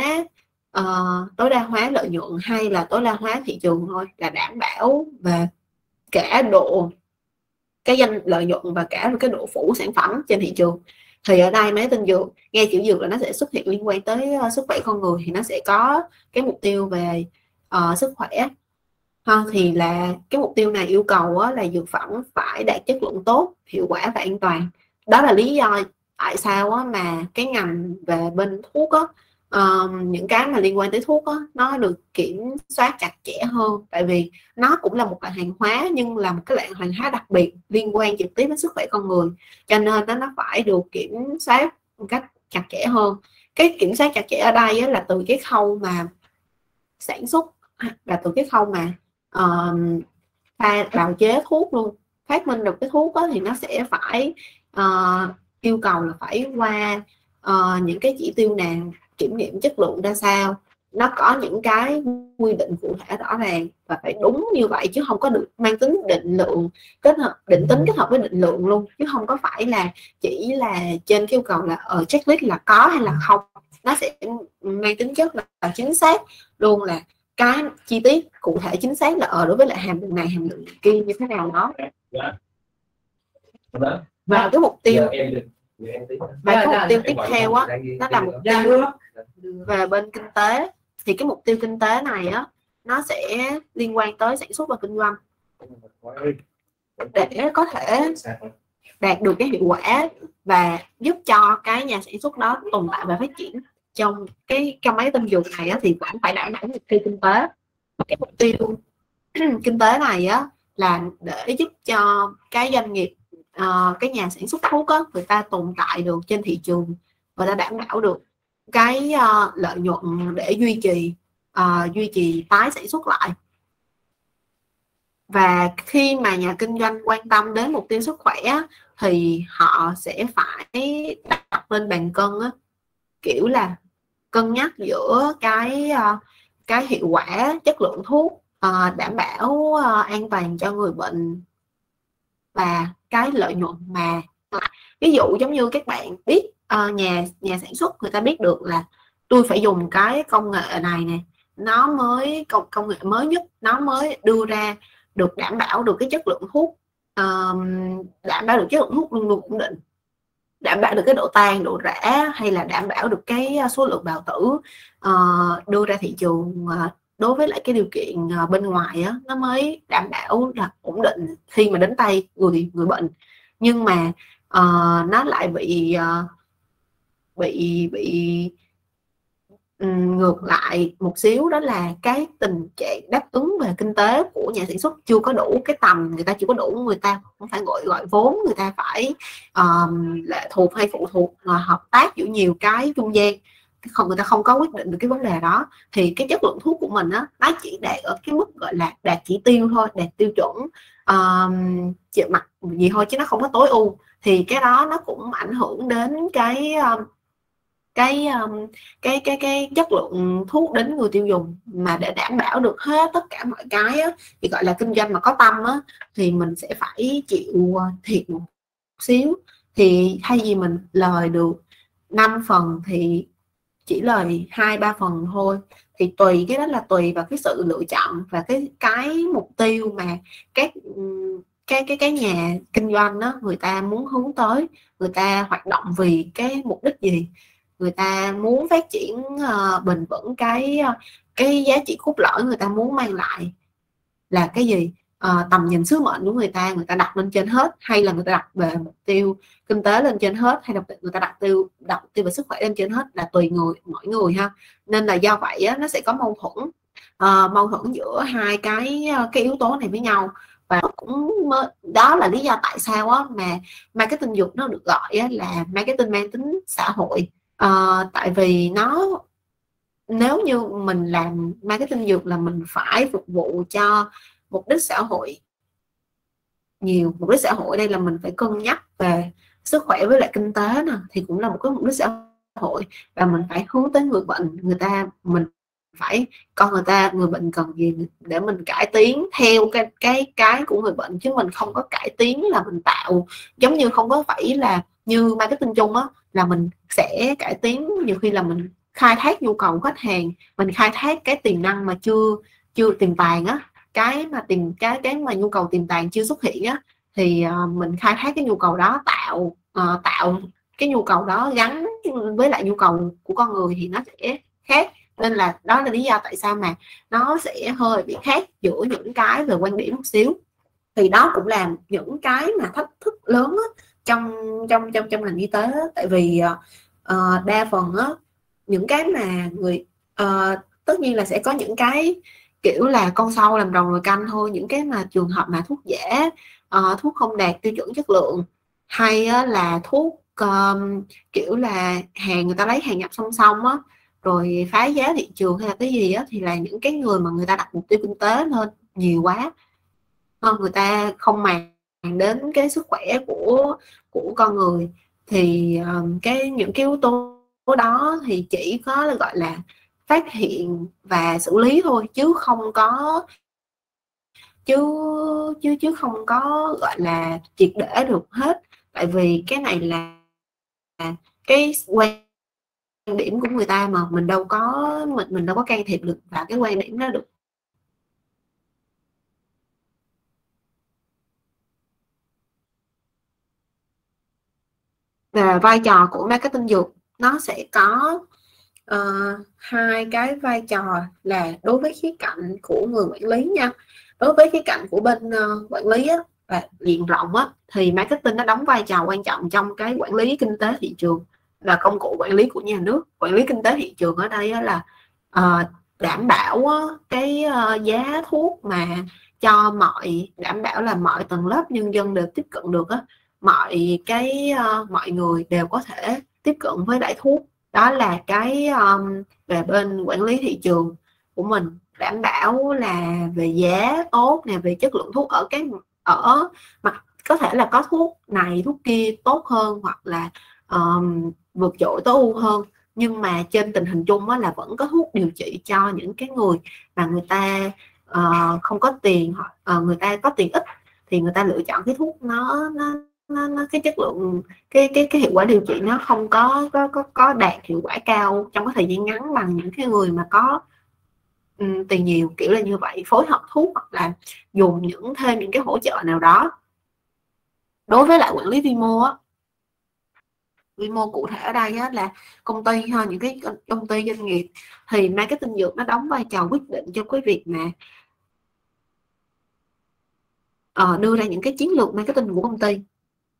A: đa hóa lợi nhuận hay là tối đa hóa thị trường thôi, là đảm bảo về cả độ cái danh lợi nhuận và cả cái độ phủ sản phẩm trên thị trường. Thì ở đây marketing dược, nghe chữ dược là nó sẽ xuất hiện liên quan tới sức khỏe con người, thì nó sẽ có cái mục tiêu về sức khỏe thì là cái mục tiêu này yêu cầu là dược phẩm phải đạt chất lượng tốt, hiệu quả và an toàn. Đó là lý do tại sao mà cái ngành về bên thuốc những cái mà liên quan tới thuốc nó được kiểm soát chặt chẽ hơn, tại vì nó cũng là một loại hàng hóa, nhưng là một cái loại hàng hóa đặc biệt liên quan trực tiếp đến sức khỏe con người, cho nên nó phải được kiểm soát một cách chặt chẽ hơn. Cái kiểm soát chặt chẽ ở đây là từ cái khâu mà sản xuất, là từ cái khâu mà bào chế thuốc luôn. Phát minh được cái thuốc thì nó sẽ phải yêu cầu là phải qua những cái chỉ tiêu nào, kiểm nghiệm chất lượng ra sao, nó có những cái quy định cụ thể rõ ràng và phải đúng như vậy, chứ không có được mang tính định lượng định tính kết hợp với định lượng luôn, chứ không có phải là chỉ là trên cái yêu cầu là ở checklist là có hay là không. Nó sẽ mang tính chất là chính xác luôn, là cái chi tiết cụ thể chính xác là đối với lại hàm lượng này hàm lượng kia như thế nào đó. Và cái mục tiêu tiếp theo nó là mục tiêu về bên kinh tế. Thì cái mục tiêu kinh tế này nó sẽ liên quan tới sản xuất và kinh doanh, để có thể đạt được cái hiệu quả và giúp cho cái nhà sản xuất đó tồn tại và phát triển trong máy tinh dược này thì vẫn phải đảm bảo mục tiêu kinh tế. Cái mục tiêu kinh tế này là để giúp cho cái doanh nghiệp, cái nhà sản xuất thuốc người ta tồn tại được trên thị trường, và ta đảm bảo được cái lợi nhuận để duy trì tái sản xuất lại. Và khi mà nhà kinh doanh quan tâm đến mục tiêu sức khỏe thì họ sẽ phải đặt lên bàn cân kiểu là cân nhắc giữa cái hiệu quả, chất lượng thuốc, đảm bảo an toàn cho người bệnh và cái lợi nhuận. Mà ví dụ giống như các bạn biết nhà sản xuất người ta biết được là tôi phải dùng cái công nghệ này nè, nó mới công nghệ mới nhất, nó mới đưa ra được đảm bảo được cái chất lượng thuốc, đảm bảo được chất lượng thuốc luôn luôn ổn định. đảm bảo được cái độ tan, độ rã, hay là đảm bảo được cái số lượng bào tử đưa ra thị trường đối với lại cái điều kiện bên ngoài á, nó mới đảm bảo là ổn định khi mà đến tay người bệnh. Nhưng mà nó lại bị ngược lại một xíu, đó là cái tình trạng đáp ứng về kinh tế của nhà sản xuất chưa có đủ cái tầm, người ta chưa có đủ, người ta cũng phải gọi vốn, người ta phải lệ thuộc hay phụ thuộc hợp tác giữa nhiều cái trung gian, người ta không có quyết định được cái vấn đề đó, thì cái chất lượng thuốc của mình á, nó chỉ đạt ở cái mức gọi là đạt chỉ tiêu thôi, đạt tiêu chuẩn mặt gì thôi, chứ nó không có tối ưu. Thì cái đó nó cũng ảnh hưởng đến cái chất lượng thuốc đến người tiêu dùng. Mà để đảm bảo được hết tất cả mọi cái á, thì gọi là kinh doanh mà có tâm á, thì mình sẽ phải chịu thiệt một xíu. Thì thay vì mình lời được 5 phần thì chỉ lời 2-3 phần thôi. Thì tùy, cái đó là tùy vào cái sự lựa chọn và cái mục tiêu mà các cái nhà kinh doanh đó, người ta muốn hướng tới, người ta hoạt động vì cái mục đích gì, người ta muốn phát triển bền vững cái giá trị cốt lõi người ta muốn mang lại là cái gì, tầm nhìn sứ mệnh của người ta đặt lên trên hết, hay là người ta đặt về mục tiêu kinh tế lên trên hết, hay là người ta đặt mục tiêu về sức khỏe lên trên hết, là tùy mỗi người ha. Nên là do vậy á, nó sẽ có mâu thuẫn giữa hai cái yếu tố này với nhau. Và cũng đó là lý do tại sao á, mà marketing dục nó được gọi á, là marketing mang tính xã hội. Tại vì nếu như mình làm marketing dược là mình phải phục vụ cho mục đích xã hội nhiều. Mục đích xã hội đây là mình phải cân nhắc về sức khỏe với lại kinh tế nè, thì cũng là một cái mục đích xã hội. Và mình phải hướng tới người bệnh, mình phải coi người bệnh cần gì để mình cải tiến theo cái của người bệnh, chứ mình không có cải tiến là mình tạo, giống như không có phải là như marketing chung á, là mình sẽ cải tiến. Nhiều khi là mình khai thác nhu cầu của khách hàng, mình khai thác cái tiềm năng mà chưa tiềm tàng á, cái mà nhu cầu tiềm tàng chưa xuất hiện á, thì mình khai thác cái nhu cầu đó, tạo cái nhu cầu đó gắn với lại nhu cầu của con người thì nó sẽ khác. Nên là đó là lý do tại sao mà nó sẽ hơi bị khác giữa những cái về quan điểm một xíu. Thì đó cũng là những cái mà thách thức lớn á, trong ngành y tế á. Tại vì đa phần á, những cái mà tất nhiên là sẽ có những cái kiểu là con sâu làm rồng nồi canh thôi. Những cái mà trường hợp mà thuốc giả, thuốc không đạt tiêu chuẩn chất lượng, hay là thuốc kiểu là người ta lấy hàng nhập song song á, rồi phá giá thị trường hay là cái gì á, thì là những cái người mà người ta đặt mục tiêu kinh tế lên nhiều quá, người ta không màng đến cái sức khỏe của con người. Thì những cái yếu tố đó thì chỉ có gọi là phát hiện và xử lý thôi, chứ không có gọi là triệt để được hết. Tại vì cái này là cái quan điểm của người ta, mà mình đâu có can thiệp được vào cái quan điểm đó được. Và vai trò của marketing dược nó sẽ có hai cái vai trò, là đối với khía cạnh của người quản lý nha. Đối với khía cạnh của bên quản lý á, và diện rộng á, thì marketing nó đóng vai trò quan trọng trong cái quản lý kinh tế thị trường, là công cụ quản lý của nhà nước. Quản lý kinh tế thị trường ở đây á, là đảm bảo cái giá thuốc mà cho đảm bảo là mọi tầng lớp nhân dân đều tiếp cận được á, mọi người đều có thể tiếp cận với lại thuốc. Đó là cái về bên quản lý thị trường của mình, đảm bảo là về giá tốt nè, về chất lượng thuốc ở mặt, có thể là có thuốc này thuốc kia tốt hơn, hoặc là vượt trội tối ưu hơn, nhưng mà trên tình hình chung là vẫn có thuốc điều trị cho những cái người mà người ta không có tiền, hoặc người ta có tiền ít, thì người ta lựa chọn cái thuốc nó cái chất lượng, cái hiệu quả điều trị nó không có đạt hiệu quả cao trong cái thời gian ngắn bằng những cái người mà có tiền nhiều, kiểu là như vậy. Phối hợp thuốc hoặc là dùng thêm những cái hỗ trợ nào đó. Đối với lại quản lý vi mô á, quy mô cụ thể ở đây á, là công ty ha, những cái công ty doanh nghiệp, thì marketing dược nó đóng vai trò quyết định trong cái việc mà đưa ra những cái chiến lược marketing của công ty.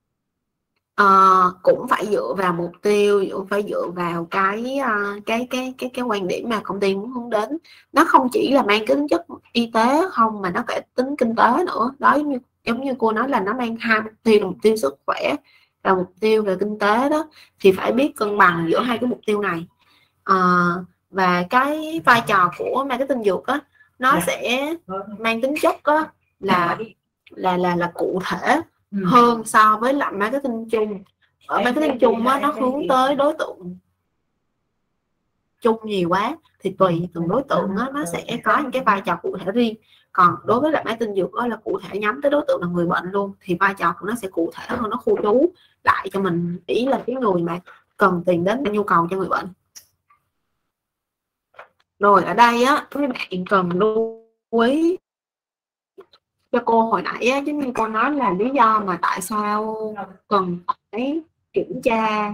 A: Cũng phải dựa vào mục tiêu, cũng phải dựa vào cái quan điểm mà công ty muốn hướng đến. Nó không chỉ là mang cái tính chất y tế không, mà nó có tính kinh tế nữa đó. Giống như cô nói là nó mang hai mục tiêu, mục tiêu sức khỏe và mục tiêu về kinh tế đó, thì phải biết cân bằng giữa hai cái mục tiêu này. Và cái vai trò của marketing dược á, nó sẽ mang tính chất á, là cụ thể hơn so với lại marketing chung. Ở marketing chung á, nó hướng tới đối tượng chung nhiều quá, thì tùy từng đối tượng á, nó sẽ có những cái vai trò cụ thể riêng. Còn đối với lại marketing dược đó là cụ thể nhắm tới đối tượng là người bệnh luôn, thì vai trò của nó sẽ cụ thể hơn, nó khu trú lại cho mình, ý là cái người mà cần tìm đến nhu cầu cho người bệnh. Rồi ở đây á, các bạn cần lưu ý cho cô hồi nãy á, giống như cô nói là lý do mà tại sao cần phải kiểm tra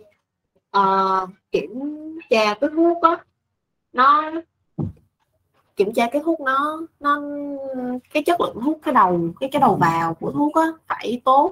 A: cái thuốc á, nó kiểm tra cái thuốc nó cái chất lượng thuốc, cái đầu vào của thuốc á phải tốt.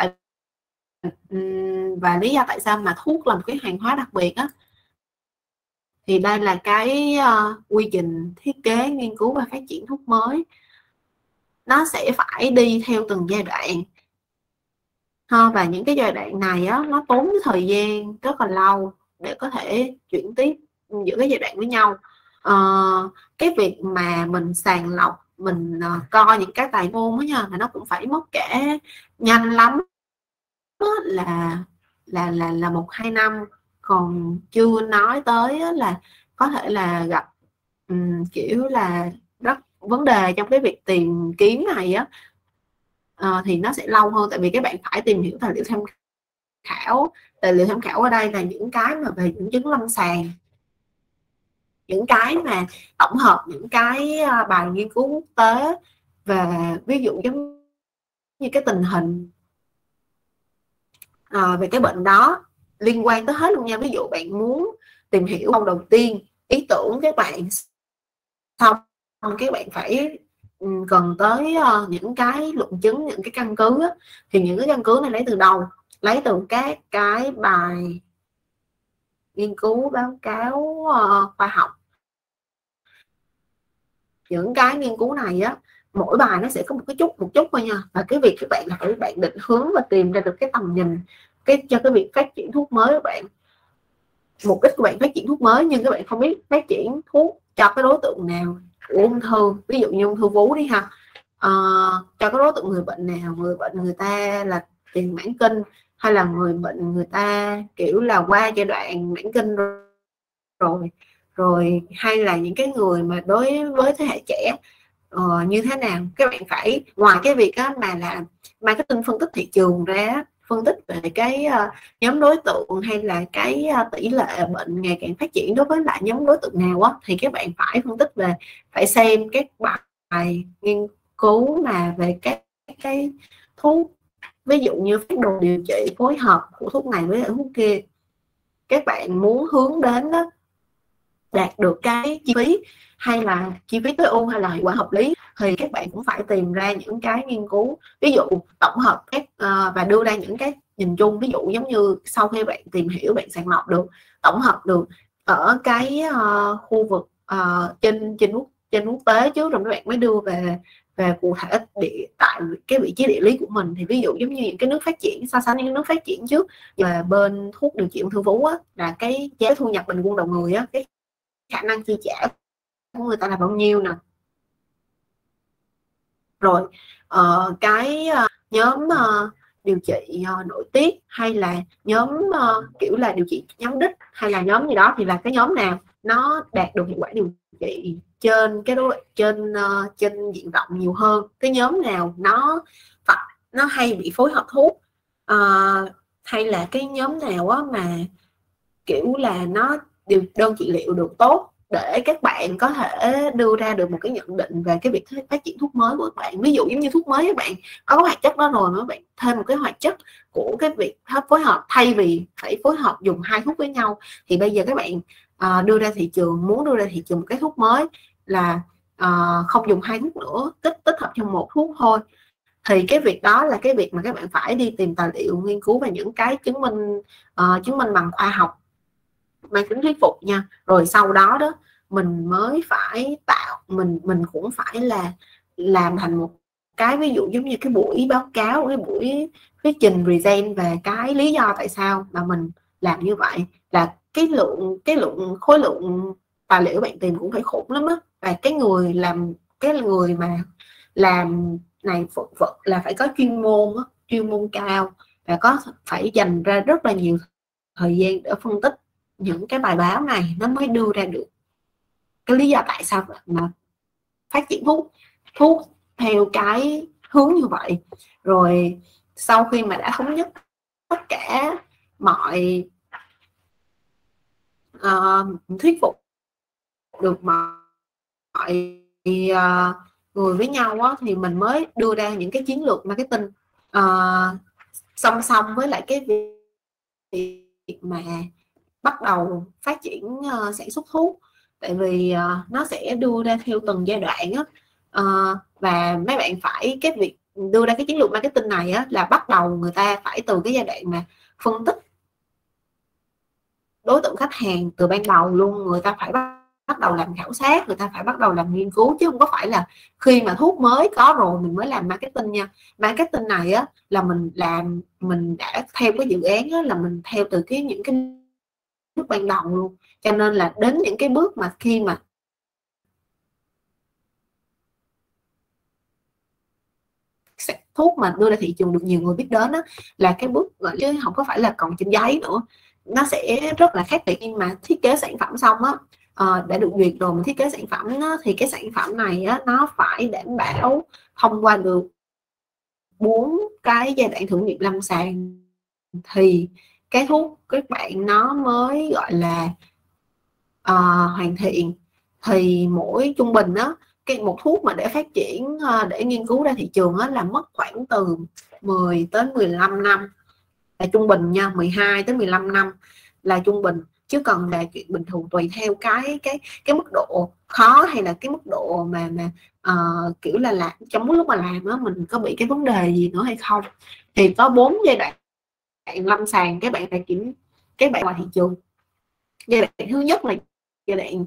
A: Và lý do tại sao mà thuốc là một cái hàng hóa đặc biệt á, thì đây là cái quy trình thiết kế, nghiên cứu và phát triển thuốc mới, nó sẽ phải đi theo từng giai đoạn. Và những cái giai đoạn này á, nó tốn cái thời gian rất là lâu để có thể chuyển tiếp giữa cái giai đoạn với nhau. Cái việc mà mình sàng lọc, mình coi những cái tài môn đó nha, là nó cũng phải mất cả nhanh lắm đó, là 1-2 năm, còn chưa nói tới là có thể là gặp kiểu là rất vấn đề trong cái việc tìm kiếm này á, thì nó sẽ lâu hơn, tại vì các bạn phải tìm hiểu tài liệu tham khảo. Tài liệu tham khảo ở đây là những cái mà về những chứng lâm sàng, những cái mà tổng hợp những cái bài nghiên cứu quốc tế, và ví dụ giống như cái tình hình về cái bệnh đó liên quan tới hết luôn nha. Ví dụ bạn muốn tìm hiểu câu đầu tiên, ý tưởng các bạn, xong các bạn phải cần tới những cái luận chứng, những cái căn cứ á. Thì những cái căn cứ này lấy từ đâu? Lấy từ các cái bài nghiên cứu, báo cáo khoa học. Những cái nghiên cứu này á, mỗi bài nó sẽ có một chút thôi nha. Và cái việc các bạn là phải bạn định hướng và tìm ra được cái tầm nhìn cho cái việc phát triển thuốc mới của bạn. Mục đích của bạn phát triển thuốc mới, nhưng các bạn không biết phát triển thuốc cho cái đối tượng nào của ung thư. Ví dụ như ung thư vú đi ha, cho cái đối tượng người bệnh nào, người bệnh người ta là tiền mãn kinh, hay là người bệnh người ta kiểu là qua giai đoạn mãn kinh rồi hay là những cái người mà đối với thế hệ trẻ như thế nào. Các bạn phải, ngoài cái việc á, mà là marketing phân tích thị trường ra, phân tích về cái nhóm đối tượng hay là cái tỷ lệ bệnh ngày càng phát triển đối với lại nhóm đối tượng nào á, thì các bạn phải phân tích về, phải xem các bài nghiên cứu mà về cái thuốc, ví dụ như phác đồ điều trị phối hợp của thuốc này với thuốc kia. Các bạn muốn hướng đến đó, đạt được cái chi phí, hay là chi phí tối ưu, hay là hiệu quả hợp lý, thì các bạn cũng phải tìm ra những cái nghiên cứu, ví dụ tổng hợp các và đưa ra những cái nhìn chung. Ví dụ giống như sau khi bạn tìm hiểu, bạn sàng lọc được, tổng hợp được ở cái khu vực trên quốc tế trước, rồi các bạn mới đưa về cụ thể tại cái vị trí địa lý của mình. Thì ví dụ giống như những cái nước phát triển, so sánh những nước phát triển trước, và bên thuốc điều trị ung thư vú á, là cái giá thu nhập bình quân đầu người á, cái khả năng chi trả của người ta là bao nhiêu nè. Rồi cái nhóm điều trị nội tiết, hay là nhóm kiểu là điều trị nhóm đích, hay là nhóm gì đó, thì là cái nhóm nào nó đạt được hiệu quả điều trị trên cái trên diện rộng nhiều hơn. Cái nhóm nào nó hay bị phối hợp thuốc, hay là cái nhóm nào á mà kiểu là nó đơn trị liệu được tốt, để các bạn có thể đưa ra được một cái nhận định về cái việc phát triển thuốc mới của các bạn. Ví dụ giống như thuốc mới các bạn có cái hoạt chất đó rồi, các bạn thêm một cái hoạt chất của cái việc phối hợp, thay vì phải phối hợp dùng hai thuốc với nhau, thì bây giờ các bạn đưa ra thị trường, muốn đưa ra thị trường một cái thuốc mới là không dùng hai thuốc nữa, tích hợp trong một thuốc thôi, thì cái việc đó là cái việc mà các bạn phải đi tìm tài liệu nghiên cứu và những cái chứng minh bằng khoa học mang tính thuyết phục nha. Rồi sau đó đó mình mới phải mình cũng phải là làm thành một cái, ví dụ giống như cái buổi báo cáo, cái buổi thuyết trình present về cái lý do tại sao mà mình làm như vậy, là khối lượng tài liệu bạn tìm cũng phải khủng lắm á. Và cái người mà làm này là phải có chuyên môn cao, và có phải dành ra rất là nhiều thời gian để phân tích những cái bài báo này, nó mới đưa ra được cái lý do tại sao mà phát triển thuốc theo cái hướng như vậy. Rồi sau khi mà đã thống nhất tất cả mọi thuyết phục được mọi người với nhau á, thì mình mới đưa ra những cái chiến lược marketing song song với lại cái việc mà bắt đầu phát triển sản xuất thuốc. Tại vì nó sẽ đưa ra theo từng giai đoạn á, và mấy bạn phải, cái việc đưa ra cái chiến lược marketing này á, là bắt đầu người ta phải từ cái giai đoạn mà phân tích đối tượng khách hàng từ ban đầu luôn. Người ta phải bắt đầu làm khảo sát, người ta phải bắt đầu làm nghiên cứu, chứ không có phải là khi mà thuốc mới có rồi mình mới làm marketing nha. Marketing này á là mình đã theo cái dự án á, là mình theo từ những cái bước ban đầu luôn. Cho nên là đến những cái bước mà khi mà thuốc mà đưa ra thị trường được nhiều người biết đến đó, là cái bước gọi, chứ không có phải là còn trên giấy nữa. Nó sẽ rất là khác biệt. Nhưng mà thiết kế sản phẩm xong á, đã được duyệt rồi, mình thiết kế sản phẩm đó, thì cái sản phẩm này á, nó phải đảm bảo thông qua được 4 cái giai đoạn thử nghiệm lâm sàng, thì cái thuốc các bạn nó mới gọi là hoàn thiện. Thì mỗi trung bình á, một thuốc mà để phát triển, để nghiên cứu ra thị trường á, là mất khoảng từ 10 tới 15 năm là trung bình nha, 12 tới 15 năm là trung bình. Chứ còn là chuyện bình thường, tùy theo cái mức độ khó hay là cái mức độ mà kiểu là làm trong lúc mà làm á, mình có bị cái vấn đề gì nữa hay không. Thì có 4 giai đoạn lâm sàng các bạn phải các bạn ngoài thị trường. Giai đoạn thứ nhất là giai đoạn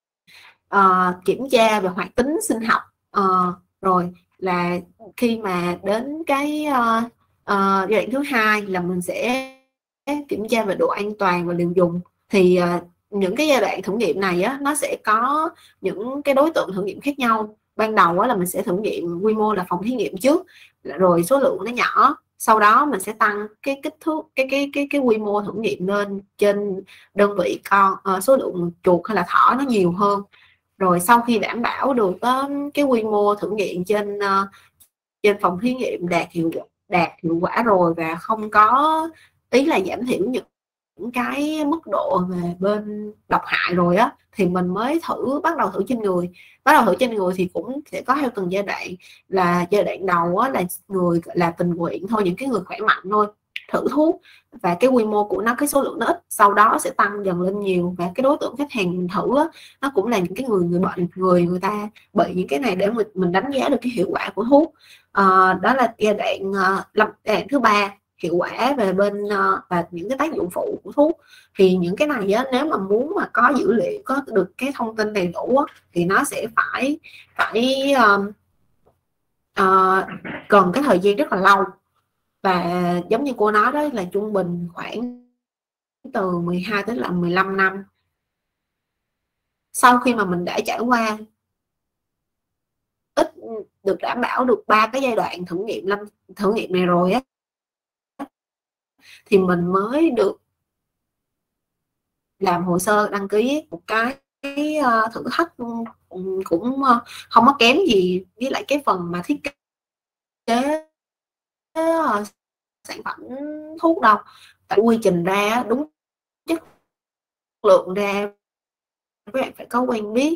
A: kiểm tra về hoạt tính sinh học, rồi là khi mà đến cái giai đoạn thứ hai là mình sẽ kiểm tra về độ an toàn và liều dùng. Thì những cái giai đoạn thử nghiệm này á, nó sẽ có những cái đối tượng thử nghiệm khác nhau. Ban đầu á, là mình sẽ thử nghiệm quy mô là phòng thí nghiệm trước, rồi số lượng nó nhỏ, sau đó mình sẽ tăng cái kích thước, cái quy mô thử nghiệm lên trên đơn vị con, số lượng chuột hay là thỏ nó nhiều hơn. Rồi sau khi đảm bảo được cái quy mô thử nghiệm trên phòng thí nghiệm đạt hiệu quả rồi, và không có, ý là giảm thiểu những cái mức độ về bên độc hại rồi á, thì mình mới bắt đầu thử trên người. Thì cũng sẽ có theo từng giai đoạn. Là giai đoạn đầu á, là người là tình nguyện thôi, những cái người khỏe mạnh thôi, thử thuốc, và cái quy mô của nó, cái số lượng nó ít, sau đó sẽ tăng dần lên nhiều. Và cái đối tượng khách hàng mình thử á, nó cũng là những cái người bệnh, người ta bị những cái này, để mình đánh giá được cái hiệu quả của thuốc. Đó là giai đoạn thứ ba, hiệu quả về bên và những cái tác dụng phụ của thuốc. Thì những cái này á, nếu mà muốn mà có dữ liệu, có được cái thông tin đầy đủ á, thì nó sẽ phải cần cái thời gian rất là lâu. Và giống như cô nói đó, là trung bình khoảng từ 12 tới là 15 năm sau khi mà mình đã trải qua ít được đảm bảo được 3 cái giai đoạn thử nghiệm này rồi á, thì mình mới được làm hồ sơ đăng ký một cái thử thách cũng không có kém gì với lại cái phần mà thiết kế sản phẩm thuốc đâu. Tại quy trình ra đúng, chất lượng ra các bạn phải có quen biết,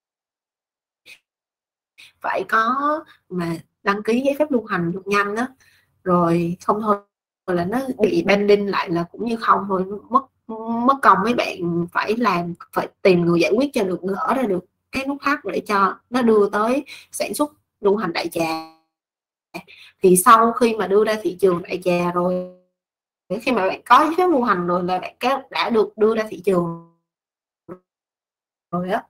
A: phải có mà đăng ký giấy phép lưu hành được nhanh đó, rồi không thôi là nó bị pending lại là cũng như không thôi, mất mất công mấy bạn phải tìm người giải quyết cho được, gỡ ra được cái nút thắt để cho nó đưa tới sản xuất lưu hành đại trà. Thì sau khi mà đưa ra thị trường đại trà rồi, khi mà bạn có giấy phép lưu hành rồi là bạn đã được đưa ra thị trường rồi á.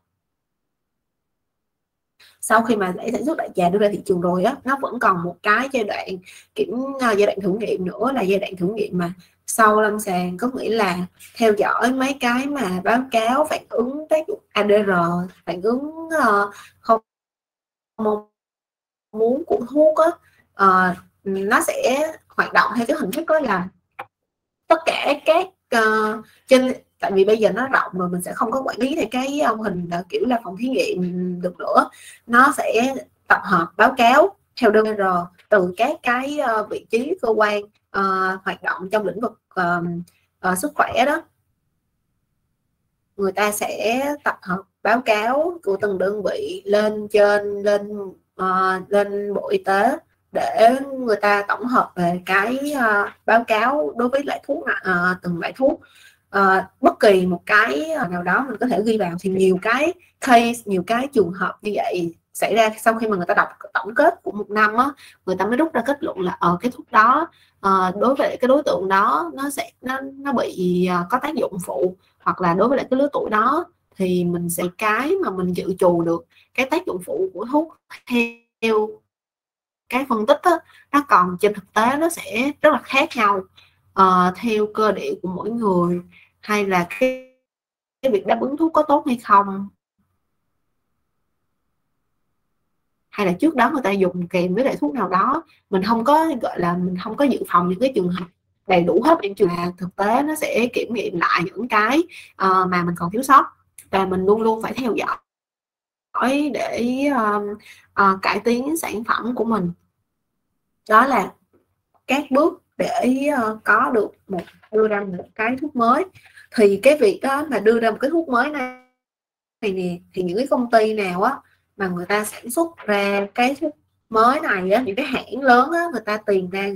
A: Sau khi mà để sản xuất đại trà đưa ra thị trường rồi á, nó vẫn còn một cái giai đoạn giai đoạn thử nghiệm nữa, là giai đoạn thử nghiệm mà sau lâm sàng, có nghĩa là theo dõi mấy cái mà báo cáo phản ứng tác dụng ADR, phản ứng không mong muốn của thuốc á. Nó sẽ hoạt động theo cái hình thức đó là tất cả các trên, tại vì bây giờ nó rộng rồi, mình sẽ không có quản lý theo cái mô hình là kiểu là phòng thí nghiệm được nữa. Nó sẽ tập hợp báo cáo theo đơn R từ các cái vị trí cơ quan hoạt động trong lĩnh vực sức khỏe đó. Người ta sẽ tập hợp báo cáo của từng đơn vị lên lên Bộ Y tế để người ta tổng hợp về cái báo cáo đối với lại thuốc, từng loại thuốc. Bất kỳ một cái nào đó mình có thể ghi vào, thì nhiều cái case, nhiều cái trường hợp như vậy xảy ra sau khi mà người ta đọc tổng kết của một năm á, người ta mới rút ra kết luận là cái thuốc đó đối với cái đối tượng đó nó bị có tác dụng phụ, hoặc là đối với lại cái lứa tuổi đó thì mình sẽ cái mà mình dự trù được cái tác dụng phụ của thuốc theo cái phân tích đó, nó còn trên thực tế nó sẽ rất là khác nhau theo cơ địa của mỗi người, hay là cái việc đáp ứng thuốc có tốt hay không, hay là trước đó người ta dùng kèm với lại thuốc nào đó. Mình không có gọi là mình không có dự phòng những cái trường hợp đầy đủ hết, những trường hợp thực tế nó sẽ kiểm nghiệm lại những cái mà mình còn thiếu sót, và mình luôn luôn phải theo dõi để cải tiến sản phẩm của mình. Đó là các bước để có được đưa ra một cái thuốc mới. Thì cái việc đó mà đưa ra một cái thuốc mới này nè, thì những cái công ty nào á mà người ta sản xuất ra cái thuốc mới này á, những cái hãng lớn á, người ta tìm ra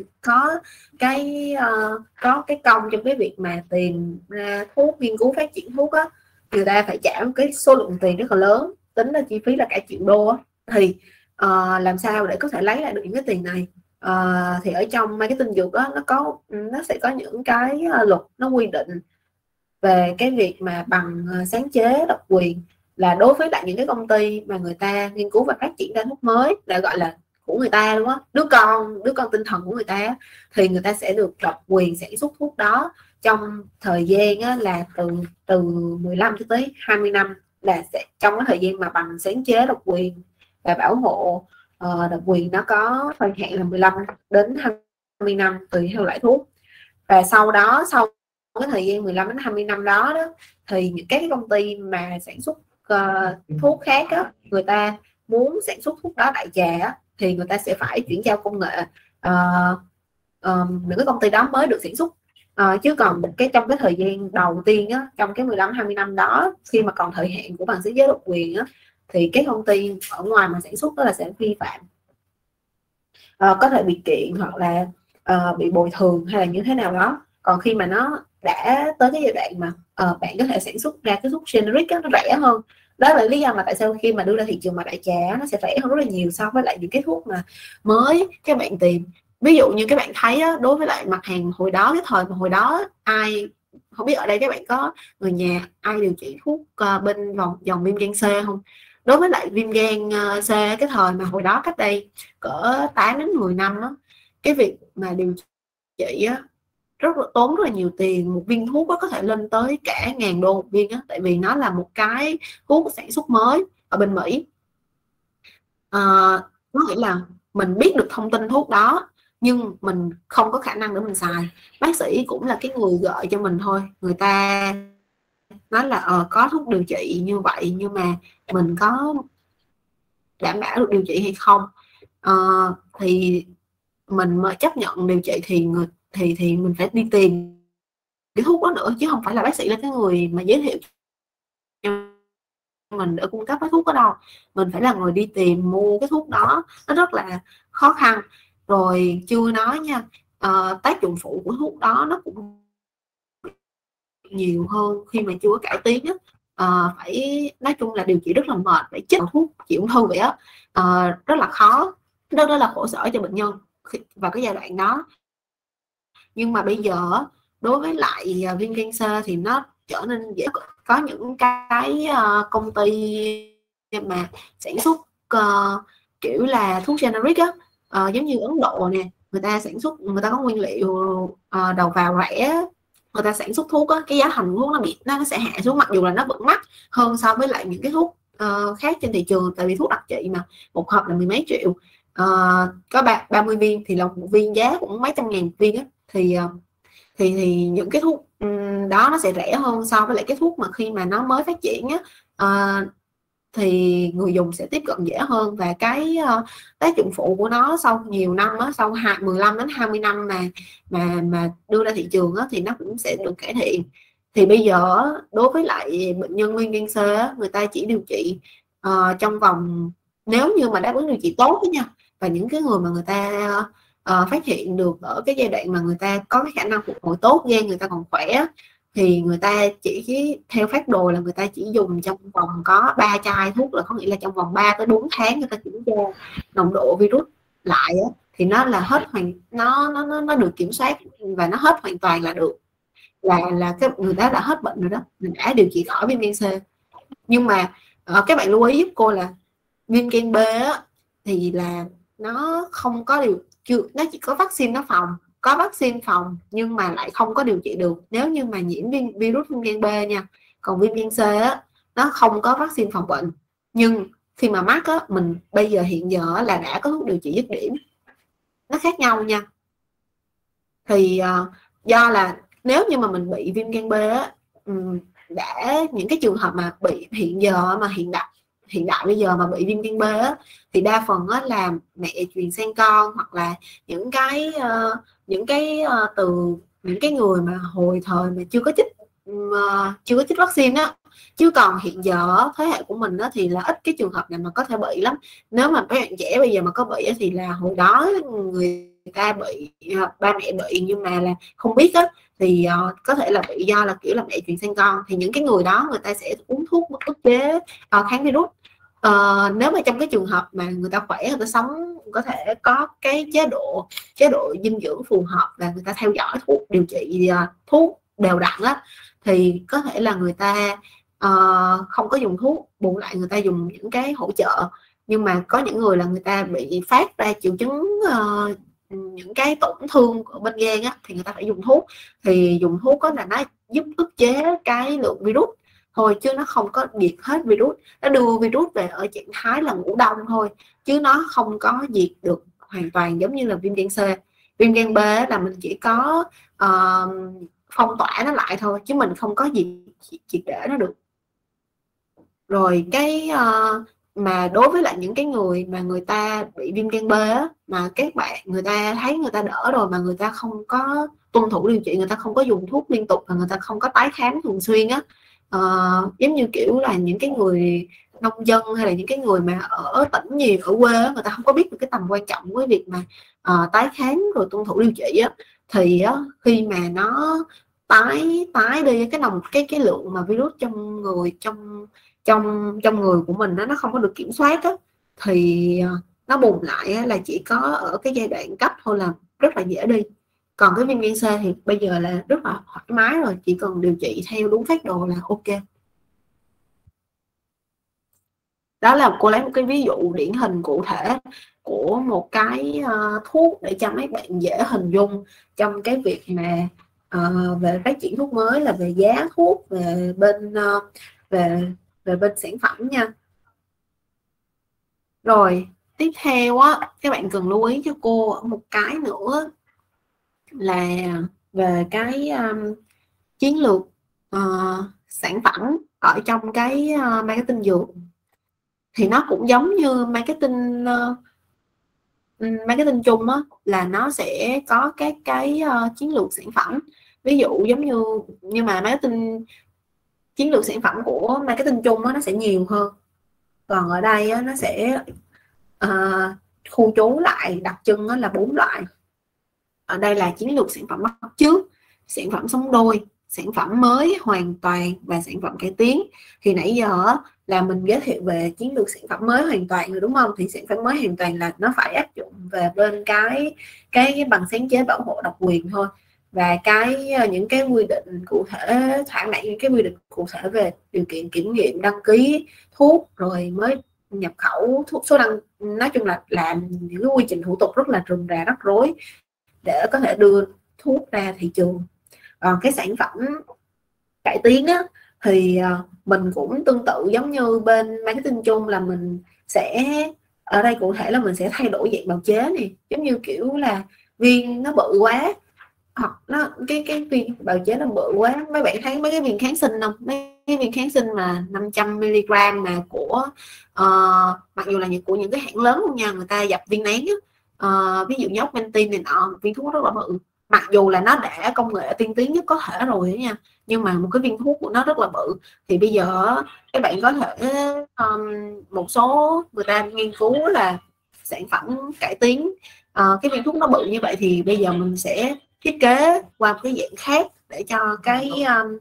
A: có cái công trong cái việc mà tìm ra thuốc, nghiên cứu phát triển thuốc á, người ta phải trả một cái số lượng tiền rất là lớn, tính là chi phí là cả triệu đô á. Thì làm sao để có thể lấy lại được những cái tiền này? Thì ở trong marketing dược á, nó sẽ có những cái luật nó quy định về cái việc mà bằng sáng chế độc quyền, là đối với lại những cái công ty mà người ta nghiên cứu và phát triển ra thuốc mới, là gọi là của người ta luôn á, đứa con tinh thần của người ta, thì người ta sẽ được độc quyền sản xuất thuốc đó trong thời gian á, là từ 15 cho tới 20 năm, là sẽ trong cái thời gian mà bằng sáng chế độc quyền và bảo hộ độc quyền nó có thời hạn là 15 đến 20 năm tùy theo loại thuốc. Và sau cái thời gian 15 đến 20 năm đó, thì những các cái công ty mà sản xuất thuốc khác á, người ta muốn sản xuất thuốc đó đại trà á, thì người ta sẽ phải chuyển giao công nghệ, những cái công ty đó mới được sản xuất. Chứ còn trong cái thời gian đầu tiên á, trong cái 15-20 năm đó, khi mà còn thời hạn của bằng sáng chế độc quyền á, thì cái công ty ở ngoài mà sản xuất đó là sẽ vi phạm, có thể bị kiện hoặc là bị bồi thường hay là như thế nào đó. Còn khi mà nó đã tới cái giai đoạn mà bạn có thể sản xuất ra cái thuốc generic á, nó rẻ hơn. Đó là lý do mà tại sao khi mà đưa ra thị trường mà đại trà nó sẽ rẻ hơn rất là nhiều so với lại những cái thuốc mà mới các bạn tìm. Ví dụ như các bạn thấy á, đối với lại mặt hàng hồi đó, cái thời mà hồi đó ai không biết ở đây các bạn có người nhà ai điều trị thuốc bên dòng viêm gan C không? Đối với lại viêm gan C, cái thời mà hồi đó cách đây cỡ 8 đến 10 năm đó, cái việc mà điều trị á, tốn rất là nhiều tiền. Một viên thuốc đó có thể lên tới cả ngàn đô một viên á, tại vì nó là một cái thuốc sản xuất mới ở bên Mỹ. Có nghĩa là mình biết được thông tin thuốc đó nhưng mình không có khả năng để mình xài. Bác sĩ cũng là cái người gợi cho mình thôi, người ta nói là có thuốc điều trị như vậy, nhưng mà mình có đảm bảo được điều trị hay không. Thì mình mới chấp nhận điều trị, thì mình phải đi tìm cái thuốc đó nữa, chứ không phải là bác sĩ là cái người mà giới thiệu cho mình để cung cấp cái thuốc ở đâu, mình phải là người đi tìm mua cái thuốc đó, nó rất là khó khăn. Rồi chưa nói nha, tác dụng phụ của thuốc đó nó cũng nhiều hơn khi mà chưa có cải tiến á. Phải nói chung là điều trị rất là mệt, phải chích thuốc trị ung thư vậy á. Rất là khó, rất là khổ sở cho bệnh nhân vào cái giai đoạn đó. Nhưng mà bây giờ đối với lại viêm cancer thì nó trở nên dễ, có những cái công ty mà sản xuất kiểu là thuốc generic á, giống như Ấn Độ nè, người ta sản xuất, người ta có nguyên liệu đầu vào rẻ, người ta sản xuất thuốc á, cái giá thành thuốc nó sẽ hạ xuống, mặc dù là nó vẫn mắc hơn so với lại những cái thuốc khác trên thị trường, tại vì thuốc đặc trị mà một hộp là mười mấy triệu, có 30 viên thì là một viên giá cũng mấy trăm ngàn viên á, thì những cái thuốc đó nó sẽ rẻ hơn so với lại cái thuốc mà khi mà nó mới phát triển á. Thì người dùng sẽ tiếp cận dễ hơn, và cái tác dụng phụ của nó sau nhiều năm á, sau 15 đến 20 năm mà đưa ra thị trường á, thì nó cũng sẽ được cải thiện. Thì bây giờ đối với lại bệnh nhân viêm cancer á, người ta chỉ điều trị trong vòng, nếu như mà đáp ứng điều trị tốt đó nha, và những cái người mà người ta phát hiện được ở cái giai đoạn mà người ta có cái khả năng phục hồi tốt, gan người ta còn khỏe, thì người ta chỉ theo phác đồ là người ta chỉ dùng trong vòng có 3 chai thuốc, là có nghĩa là trong vòng 3 tới 4 tháng người ta kiểm tra nồng độ virus lại á, thì nó là hết nó được kiểm soát và nó hết hoàn toàn là được, là cái người ta đã hết bệnh rồi đó, mình đã điều trị khỏi viêm cancer. Nhưng mà các bạn lưu ý giúp cô là viêm gan B á, thì là nó không có nó chỉ có vaccine nó phòng, có vaccine phòng nhưng mà lại không có điều trị được nếu như mà nhiễm virus viêm gan B nha. Còn viêm gan C á, nó không có vaccine phòng bệnh, nhưng khi mà mắc á, mình bây giờ hiện giờ là đã có thuốc điều trị dứt điểm, nó khác nhau nha. Thì do là nếu như mà mình bị viêm gan B á, đã những cái trường hợp mà bị hiện giờ mà hiện đại bây giờ mà bị viêm gan B á, thì đa phần á là mẹ truyền sang con, hoặc là những cái từ những cái người mà hồi thời mà chưa có chích vaccine á. Chứ còn hiện giờ thế hệ của mình á, thì là ít cái trường hợp này mà có thể bị lắm. Nếu mà các bạn trẻ bây giờ mà có bị á, thì là hồi đó người ta bị, ba mẹ bị nhưng mà là không biết á, thì có thể là bị do là kiểu là mẹ truyền sang con. Thì những cái người đó người ta sẽ uống thuốc ức chế kháng virus. Nếu mà trong cái trường hợp mà người ta khỏe, người ta sống, có thể có cái chế độ dinh dưỡng phù hợp và người ta theo dõi thuốc điều trị thuốc đều đặn á, thì có thể là người ta không có dùng thuốc, bù lại người ta dùng những cái hỗ trợ. Nhưng mà có những người là người ta bị phát ra triệu chứng những cái tổn thương ở bên gan á, thì người ta phải dùng thuốc. Thì dùng thuốc đó là nó giúp ức chế cái lượng virus thôi, chứ nó không có diệt hết virus, nó đưa virus về ở trạng thái là ngủ đông thôi, chứ nó không có diệt được hoàn toàn giống như là viêm gan C. Viêm gan B là mình chỉ có phong tỏa nó lại thôi, chứ mình không có triệt để nó được. Rồi cái mà đối với lại những cái người mà người ta bị viêm gan B á, mà các bạn người ta thấy người ta đỡ rồi mà người ta không có tuân thủ điều trị, người ta không có dùng thuốc liên tục và người ta không có tái khám thường xuyên á, giống như kiểu là những cái người nông dân hay là những cái người mà ở tỉnh nhiều, ở quê á, người ta không có biết được cái tầm quan trọng của việc mà tái khám rồi tuân thủ điều trị á, thì khi mà nó tái đi cái lượng mà virus trong người trong người của mình nó không có được kiểm soát á, thì nó bùng lại là chỉ có ở cái giai đoạn cấp thôi, là rất là dễ đi. Còn cái viêm gan C thì bây giờ là rất là thoải mái rồi, chỉ cần điều trị theo đúng phác đồ là ok. Đó là cô lấy một cái ví dụ điển hình cụ thể của một cái thuốc để cho mấy bạn dễ hình dung trong cái việc mà về phát triển thuốc mới, là về giá thuốc, về bên về bên sản phẩm nha. Rồi tiếp theo á, các bạn cần lưu ý cho cô ở một cái nữa là về cái chiến lược sản phẩm ở trong cái marketing dược. Thì nó cũng giống như marketing chung á, là nó sẽ có các cái chiến lược sản phẩm. Ví dụ giống như, nhưng mà marketing chiến lược sản phẩm của marketing chung nó sẽ nhiều hơn, còn ở đây nó sẽ khu trú lại đặc trưng là 4 loại. Ở đây là chiến lược sản phẩm bắt chước, sản phẩm sống đôi, sản phẩm mới hoàn toàn và sản phẩm cải tiến. Thì nãy giờ là mình giới thiệu về chiến lược sản phẩm mới hoàn toàn rồi đúng không? Thì sản phẩm mới hoàn toàn là nó phải áp dụng về bên cái bằng sáng chế bảo hộ độc quyền thôi, và những cái quy định cụ thể, thỏa mãn những cái quy định cụ thể về điều kiện kiểm nghiệm đăng ký thuốc, rồi mới nhập khẩu thuốc, số đăng, nói chung là làm những cái quy trình thủ tục rất là rườm rà rắc rối để có thể đưa thuốc ra thị trường. Còn cái sản phẩm cải tiến á, thì mình cũng tương tự giống như bên marketing chung, là mình sẽ ở đây cụ thể là mình sẽ thay đổi dạng bào chế này, giống như kiểu là viên nó bự quá, hoặc nó cái viên bào chế nó bự quá. Mấy bạn thấy mấy cái viên kháng sinh không, mấy cái viên kháng sinh mà 500mg mà của mặc dù là của những cái hãng lớn luôn nha, người ta dập viên nén á, ví dụ như Augmentin này nọ, viên thuốc rất là bự, mặc dù là nó đã công nghệ tiên tiến nhất có thể rồi đó nha, nhưng mà một cái viên thuốc của nó rất là bự. Thì bây giờ các bạn có thể một số người ta nghiên cứu là sản phẩm cải tiến cái viên thuốc nó bự như vậy, thì bây giờ mình sẽ thiết kế qua một cái dạng khác để cho cái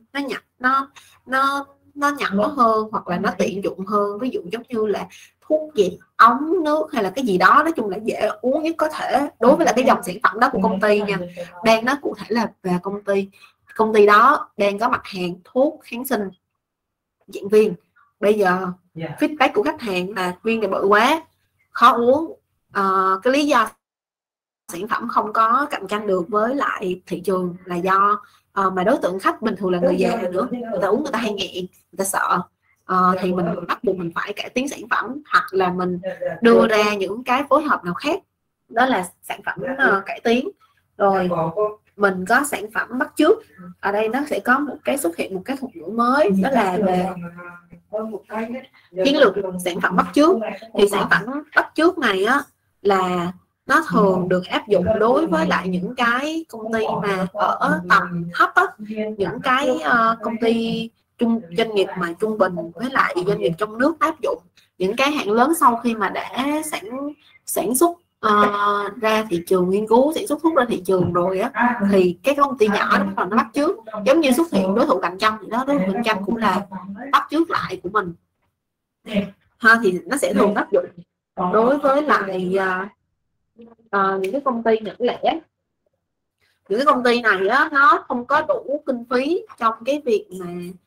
A: nó nhỏ hơn, hoặc là nó tiện dụng hơn. Ví dụ giống như là thuốc gì, ống nước hay là cái gì đó, nói chung là dễ uống nhất có thể đối với là cái dòng sản phẩm đó của công ty nha. Đang nói cụ thể là về công ty đó đang có mặt hàng thuốc kháng sinh dạng viên. Bây giờ feedback của khách hàng là viên này bự quá, khó uống, cái lý do sản phẩm không có cạnh tranh được với lại thị trường là do mà đối tượng khách bình thường là người già nữa, người ta uống người ta hay nghẹn, người ta sợ. Thì mình bắt buộc mình phải cải tiến sản phẩm, hoặc là mình đưa ra những cái phối hợp nào khác, đó là sản phẩm cải tiến. Rồi mình có sản phẩm bắt chước, ở đây nó sẽ có xuất hiện một cái thuật ngữ mới, đó là về chiến lược sản phẩm bắt chước. Thì sản phẩm bắt chước này á là nó thường được áp dụng đối với lại những cái công ty mà ở tầm thấp á, những cái công ty doanh nghiệp mà trung bình với lại doanh nghiệp trong nước áp dụng. Những cái hãng lớn sau khi mà đã sản xuất ra thị trường, nghiên cứu sản xuất thuốc ra thị trường rồi á, thì cái công ty nhỏ đó nó bắt chước, giống như xuất hiện đối thủ cạnh tranh thì đó, đối thủ cạnh tranh cũng là bắt chước lại của mình ha. Thì nó sẽ thường áp dụng đối với lại những cái công ty nhỏ lẻ. Những cái công ty này á, nó không có đủ kinh phí trong cái việc mà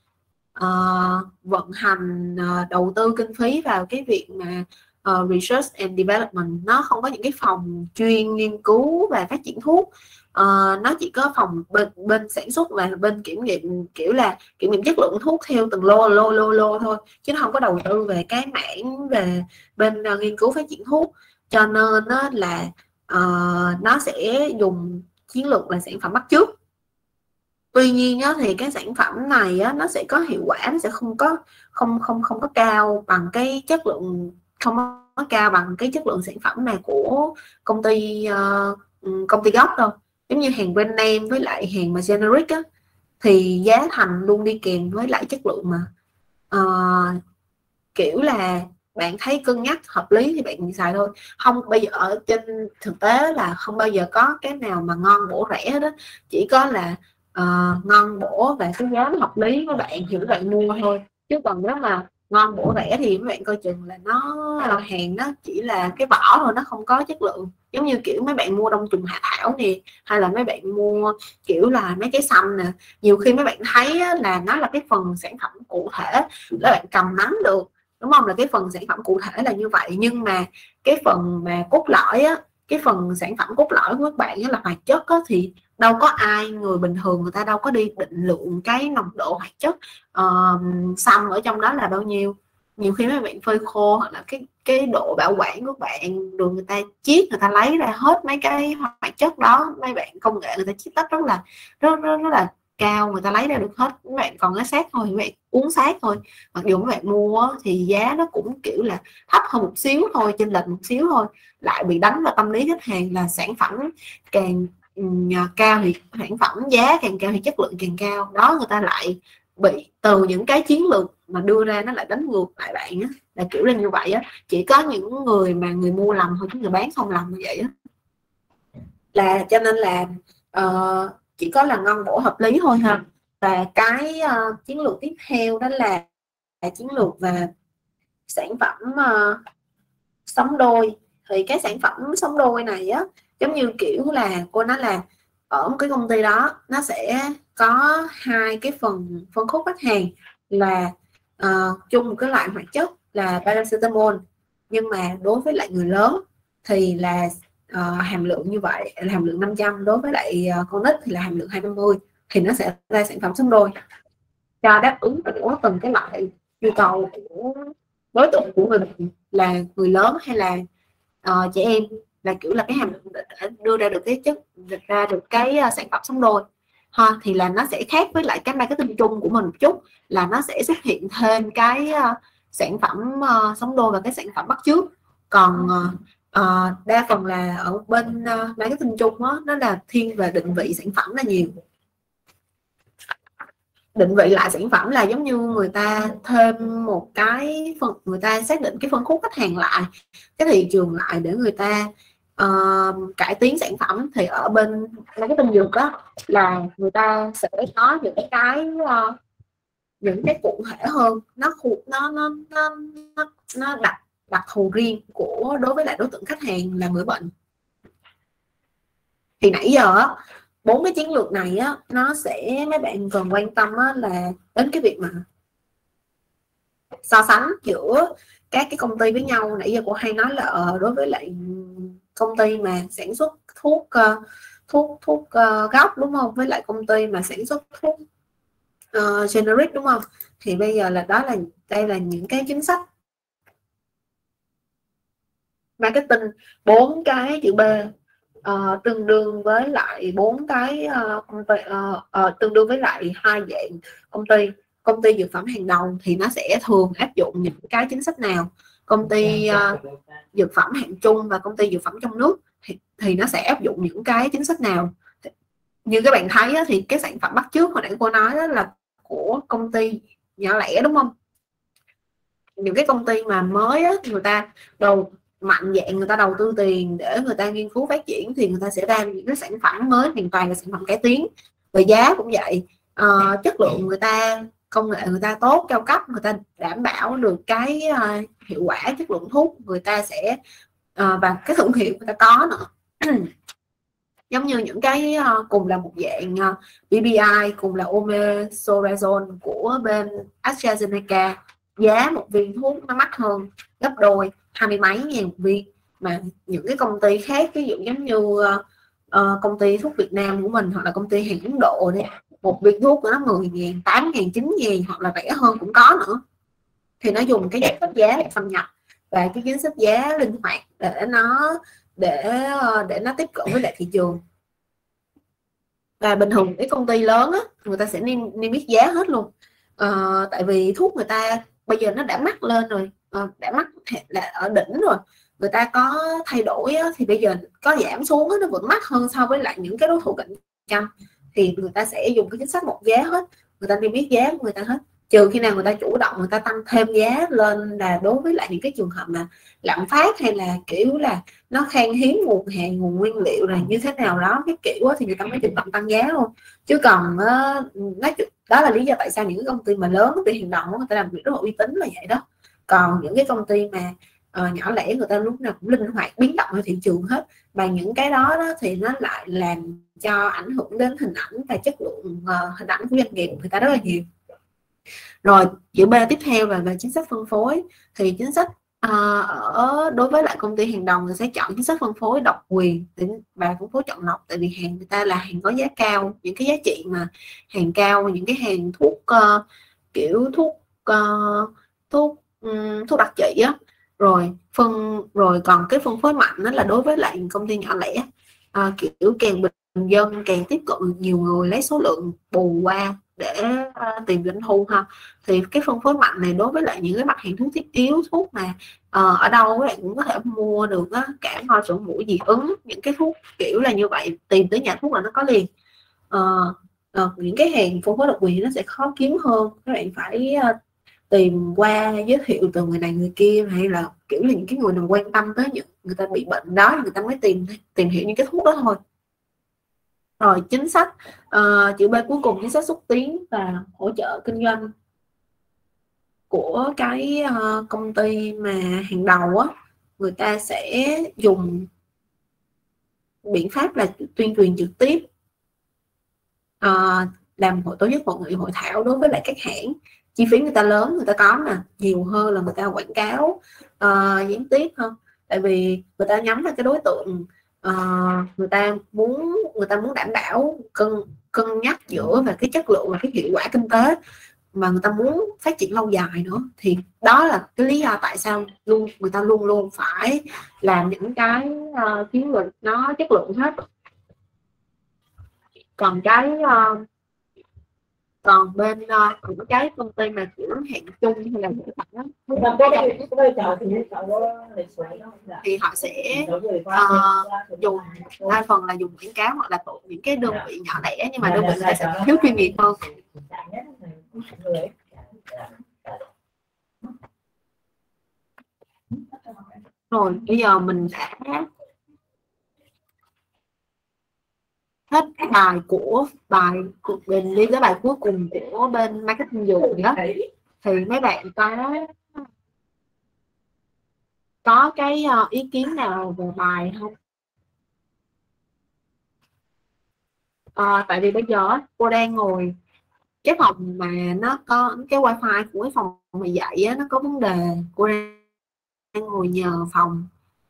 A: vận hành, đầu tư kinh phí vào cái việc mà research and development. Nó không có những cái phòng chuyên nghiên cứu và phát triển thuốc, nó chỉ có phòng bên sản xuất và bên kiểm nghiệm, kiểu là kiểm nghiệm chất lượng thuốc theo từng lô thôi, chứ nó không có đầu tư về cái mảng về bên nghiên cứu phát triển thuốc. Cho nên là nó sẽ dùng chiến lược là sản phẩm bắt chước. Tuy nhiên thì cái sản phẩm này nó sẽ có hiệu quả, nó sẽ không có cao bằng cái chất lượng, không có cao bằng cái chất lượng sản phẩm này của công ty gốc đâu. Giống như hàng brand name với lại hàng mà generic á, thì giá thành luôn đi kèm với lại chất lượng mà. Kiểu là bạn thấy cân nhắc hợp lý thì bạn xài thôi. Không, bây giờ ở trên thực tế là không bao giờ có cái nào mà ngon bổ rẻ đó, chỉ có là ngon bổ và cái giá nó hợp lý với bạn thì các bạn mua thôi. Chứ còn nếu mà ngon bổ rẻ thì các bạn coi chừng là hàng nó chỉ là cái vỏ thôi, nó không có chất lượng. Giống như kiểu mấy bạn mua đông trùng hạ thảo nè, hay là mấy bạn mua kiểu là mấy cái sâm nè, nhiều khi mấy bạn thấy là nó là cái phần sản phẩm cụ thể để bạn cầm nắm được, đúng không? Là cái phần sản phẩm cụ thể là như vậy, nhưng mà cái phần mà cốt lõi á, cái phần sản phẩm cốt lõi của các bạn là hoạt chất á, thì đâu có ai, người bình thường người ta đâu có đi định lượng cái nồng độ hoạt chất sâm ở trong đó là bao nhiêu. Nhiều khi mấy bạn phơi khô hoặc là cái độ bảo quản của bạn, rồi người ta chiết, người ta lấy ra hết mấy cái hoạt chất đó, mấy bạn công nghệ người ta chiết tách rất là cao, người ta lấy ra được hết. Mấy bạn còn cái xác thôi, mấy bạn uống xác thôi, mặc dù mấy bạn mua thì giá nó cũng kiểu là thấp hơn một xíu thôi, chênh lệch một xíu thôi, lại bị đánh vào tâm lý khách hàng là sản phẩm càng cao thì sản phẩm giá càng cao thì chất lượng càng cao đó, người ta lại bị từ những cái chiến lược mà đưa ra nó lại đánh ngược lại bạn á, là kiểu là như vậy á. Chỉ có những người mà người mua lầm thôi chứ người bán không lầm như vậy á, là cho nên là chỉ có là ngon bổ hợp lý thôi ha. Và cái chiến lược tiếp theo đó là chiến lược về sản phẩm sống đôi. Thì cái sản phẩm sống đôi này á, giống như kiểu là cô nói là ở một cái công ty đó nó sẽ có hai cái phần phân khúc khách hàng là chung một cái loại hoạt chất là paracetamol, nhưng mà đối với lại người lớn thì là hàm lượng như vậy là hàm lượng 500, đối với lại con nít thì là hàm lượng 250, thì nó sẽ ra sản phẩm sống đôi cho đáp ứng của từng cái loại nhu cầu của đối tượng của người bệnh, là người lớn hay là trẻ em, là kiểu là cái hàm lượng để đưa ra được cái chất, ra được cái sản phẩm sống đôi ha. Thì là nó sẽ khác với lại cái marketing chung của mình một chút, là nó sẽ xuất hiện thêm cái sản phẩm sống đôi và cái sản phẩm bắt chước. Còn đa phần là ở bên marketing chung đó, nó là thiên về định vị sản phẩm là nhiều. Định vị lại sản phẩm là giống như người ta thêm một cái phần, người ta xác định cái phân khúc khách hàng lại, cái thị trường lại để người ta cải tiến sản phẩm. Thì ở bên marketing dược đó là người ta sẽ có những cái cụ thể hơn, nó đặc thù riêng của đối với lại đối tượng khách hàng là người bệnh. Thì nãy giờ 4 cái chiến lược này á, nó sẽ, mấy bạn cần quan tâm á, là đến cái việc mà so sánh giữa các cái công ty với nhau. Nãy giờ cô hay nói là đối với lại công ty mà sản xuất thuốc gốc, đúng không, với lại công ty mà sản xuất thuốc generic, đúng không. Thì bây giờ là đây là những cái chính sách marketing 4 cái chữ B tương đương với lại 4 cái công ty, tương đương với lại 2 dạng công ty. Công ty dược phẩm hàng đầu thì nó sẽ thường áp dụng những cái chính sách nào, công ty dược phẩm hạng trung và công ty dược phẩm trong nước thì nó sẽ áp dụng những cái chính sách nào. Như các bạn thấy á, thì cái sản phẩm bắt chước hồi nãy cô nói đó là của công ty nhỏ lẻ, đúng không. Những cái công ty mà mới á, người ta mạnh dạng, người ta đầu tư tiền để người ta nghiên cứu phát triển, thì người ta sẽ ra những cái sản phẩm mới hoàn toàn là sản phẩm cải tiến. Về giá cũng vậy, chất lượng người ta, công nghệ người ta tốt, cao cấp, người ta đảm bảo được cái hiệu quả chất lượng thuốc, người ta sẽ và cái thương hiệu người ta có nữa. Giống như những cái cùng là một dạng BBI, cùng là omeprazole của bên AstraZeneca, giá một viên thuốc nó mắc hơn gấp đôi, 20 mấy ngàn một viên. Mà những cái công ty khác, ví dụ giống như công ty thuốc Việt Nam của mình hoặc là công ty hàng Ấn Độ đấy, một viên thuốc của nó 10.000, 8.000, 9.000 hoặc là rẻ hơn cũng có nữa. Thì nó dùng cái chính sách giá để xâm nhập và cái chính sách giá linh hoạt để nó tiếp cận với lại thị trường. Và bình thường cái công ty lớn á, người ta sẽ niêm yết giá hết luôn. Tại vì thuốc người ta bây giờ nó đã mắc lên rồi, đã mắc là ở đỉnh rồi, người ta có thay đổi á, thì bây giờ có giảm xuống á, nó vẫn mắc hơn so với lại những cái đối thủ cạnh tranh, thì người ta sẽ dùng cái chính sách một giá hết, người ta niêm yết giá của người ta hết. Trừ khi nào người ta chủ động người ta tăng thêm giá lên, là đối với lại những cái trường hợp mà lạm phát hay là kiểu là nó khan hiếm nguồn hàng, nguồn nguyên liệu là như thế nào đó cái kiểu đó, thì người ta mới chủ động tăng giá luôn. Chứ còn đó là lý do tại sao những cái công ty mà lớn, công ty hàng đầu người ta làm việc rất là uy tín là vậy đó. Còn những cái công ty mà nhỏ lẻ, người ta lúc nào cũng linh hoạt biến động ở thị trường hết, và những cái đó thì nó lại làm cho ảnh hưởng đến hình ảnh và chất lượng hình ảnh của doanh nghiệp người ta rất là nhiều. Rồi chữ B tiếp theo là về chính sách phân phối. Thì chính sách đối với lại công ty hàng đầu, người sẽ chọn chính sách phân phối độc quyền và phân phối chọn lọc, tại vì hàng người ta là hàng có giá cao, những cái giá trị mà hàng cao, những cái hàng thuốc kiểu thuốc đặc trị á. Rồi còn cái phân phối mạnh đó là đối với lại công ty nhỏ lẻ, kiểu càng bình dân càng tiếp cận nhiều người, lấy số lượng bù qua để tìm doanh thu ha. Thì cái phân phối mạnh này đối với lại những cái mặt hàng thuốc thiết yếu, thuốc mà ở đâu các bạn cũng có thể mua được á, cảm ho sổ mũi dị ứng, những cái thuốc kiểu là như vậy, tìm tới nhà thuốc là nó có liền. những cái hàng phân phối độc quyền nó sẽ khó kiếm hơn, các bạn phải tìm qua giới thiệu từ người này người kia, hay là kiểu là những cái người nào quan tâm tới những người ta bị bệnh đó, người ta mới tìm hiểu những cái thuốc đó thôi. Rồi chính sách, chữ B cuối cùng, chính sách xúc tiến và hỗ trợ kinh doanh của cái công ty mà hàng đầu á, người ta sẽ dùng biện pháp là tuyên truyền trực tiếp, làm tổ chức hội nghị hội thảo đối với lại các hãng. Chi phí người ta lớn, người ta có mà nhiều hơn là người ta quảng cáo gián tiếp hơn, tại vì người ta nhắm vào cái đối tượng, người ta muốn đảm bảo cân nhắc giữa về cái chất lượng và cái hiệu quả kinh tế, mà người ta muốn phát triển lâu dài nữa. Thì đó là cái lý do tại sao người ta luôn luôn phải làm những cái chiến lược nó chất lượng hết. Còn còn bên những cái công ty mà kiểu hạng chung hay là những cái thì họ sẽ dùng đa phần là dùng quảng cáo, hoặc là những cái đơn vị nhỏ lẻ, nhưng mà đơn vị này sẽ thiếu chuyên nghiệp hơn. Rồi bây giờ mình đã hết bài của mình đi tới bài cuối cùng của bên marketing dùng đó, thì mấy bạn có cái ý kiến nào về bài không? Tại vì bây giờ cô đang ngồi cái phòng mà nó có cái wifi của cái phòng mà dạy á, nó có vấn đề, cô đang ngồi nhờ phòng,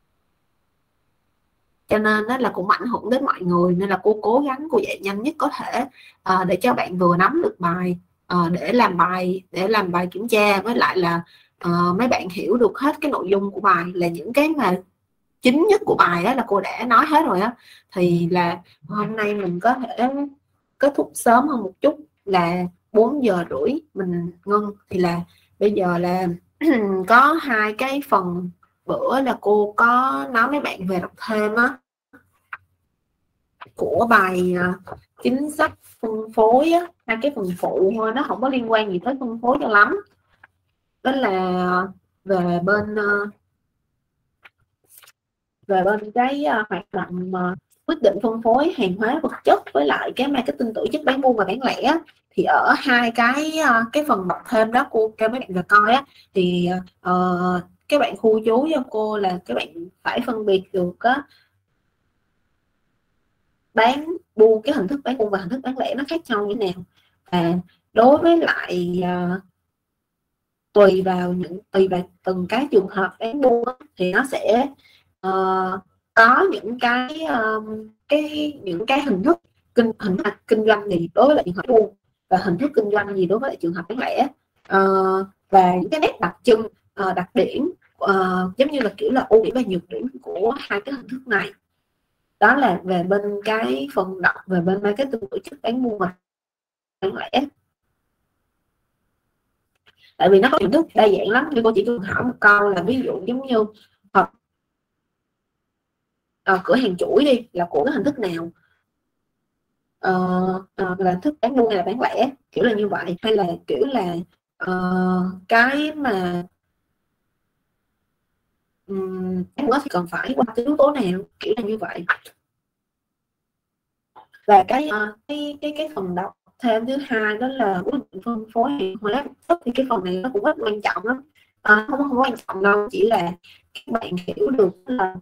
A: cho nên đó là cũng ảnh hưởng đến mọi người, nên là cô cố gắng cô dạy nhanh nhất có thể, để cho bạn vừa nắm được bài, để làm bài kiểm tra, với lại là mấy bạn hiểu được hết cái nội dung của bài, là những cái mà chính nhất của bài đó là cô đã nói hết rồi á. Thì là hôm nay mình có thể kết thúc sớm hơn một chút, là 4 giờ rưỡi mình ngưng. Thì là bây giờ là có 2 cái phần bữa là cô có nói mấy bạn về đọc thêm á, của bài chính sách phân phối á, 2 cái phần phụ thôi, nó không có liên quan gì tới phân phối cho lắm. Đó là về bên cái hoạt động quyết định phân phối hàng hóa vật chất, với lại cái marketing tổ chức bán buôn và bán lẻ. Thì ở 2 cái phần đọc thêm đó cô kêu mấy bạn về coi á, thì các bạn khu chú cho cô là các bạn phải phân biệt được bán buôn, cái hình thức bán buôn và hình thức bán lẻ nó khác nhau như thế nào. Và đối với lại tùy vào từng cái trường hợp bán buôn thì nó sẽ có những cái hình thức kinh doanh gì đối với lại trường hợp buôn, và hình thức kinh doanh gì đối với lại trường hợp bán lẻ, và những cái nét đặc trưng, đặc điểm, giống như là kiểu là ưu điểm và nhược điểm của 2 cái hình thức này. Đó là về bên cái phần đọc về bên marketing tổ chức bán buôn và bán lẻ. Tại vì nó có hình thức đa dạng lắm, nhưng cô chỉ cần hỏi một câu là ví dụ giống như cửa hàng chuỗi đi là của cái hình thức nào, là hình thức bán buôn hay là bán lẻ, kiểu là như vậy. Hay là kiểu là cái mà thì cần phải qua cái yếu tố nào, kiểu là như vậy. Và cái phần đọc thêm thứ hai đó là quyết định phân phối hàng hóa. Thì cái phần này nó cũng rất quan trọng lắm, không quan trọng đâu, chỉ là các bạn hiểu được là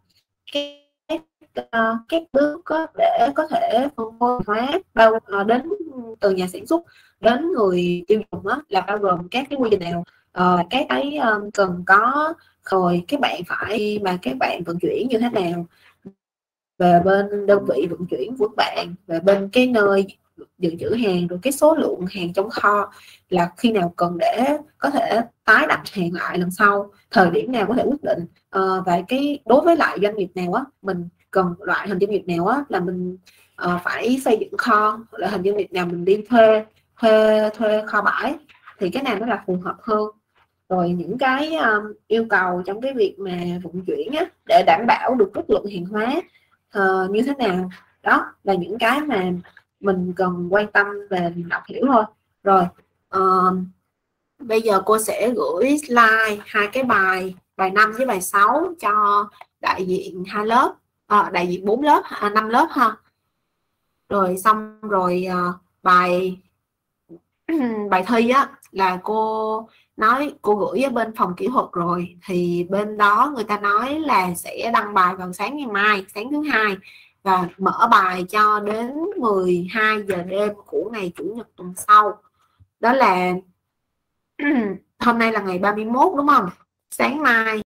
A: các bước để có thể phân phối hóa đến từ nhà sản xuất đến người tiêu dùng là bao gồm các cái quy trình nào, các cái cần có, rồi các bạn vận chuyển như thế nào, về bên đơn vị vận chuyển của bạn, về bên cái nơi dự trữ hàng, rồi cái số lượng hàng trong kho là khi nào cần để có thể tái đặt hàng lại lần sau, thời điểm nào có thể quyết định, và cái đối với lại doanh nghiệp nào mình cần loại hình doanh nghiệp nào là mình phải xây dựng kho, loại hình doanh nghiệp nào mình đi thuê kho bãi, thì cái nào nó là phù hợp hơn. Rồi những cái yêu cầu trong cái việc mà vận chuyển để đảm bảo được chất lượng hàng hóa như thế nào. Đó là những cái mà mình cần quan tâm về đọc hiểu thôi. Rồi bây giờ cô sẽ gửi slide hai cái bài 5 với bài 6 cho đại diện 2 lớp, đại diện 4 lớp, 5 lớp ha. Rồi xong rồi bài bài thi á là cô nói cô gửi ở bên phòng kỹ thuật rồi, thì bên đó người ta nói là sẽ đăng bài vào sáng ngày mai, sáng thứ hai, và mở bài cho đến 12 giờ đêm của ngày Chủ nhật tuần sau. Đó là hôm nay là ngày 31 đúng không? Sáng mai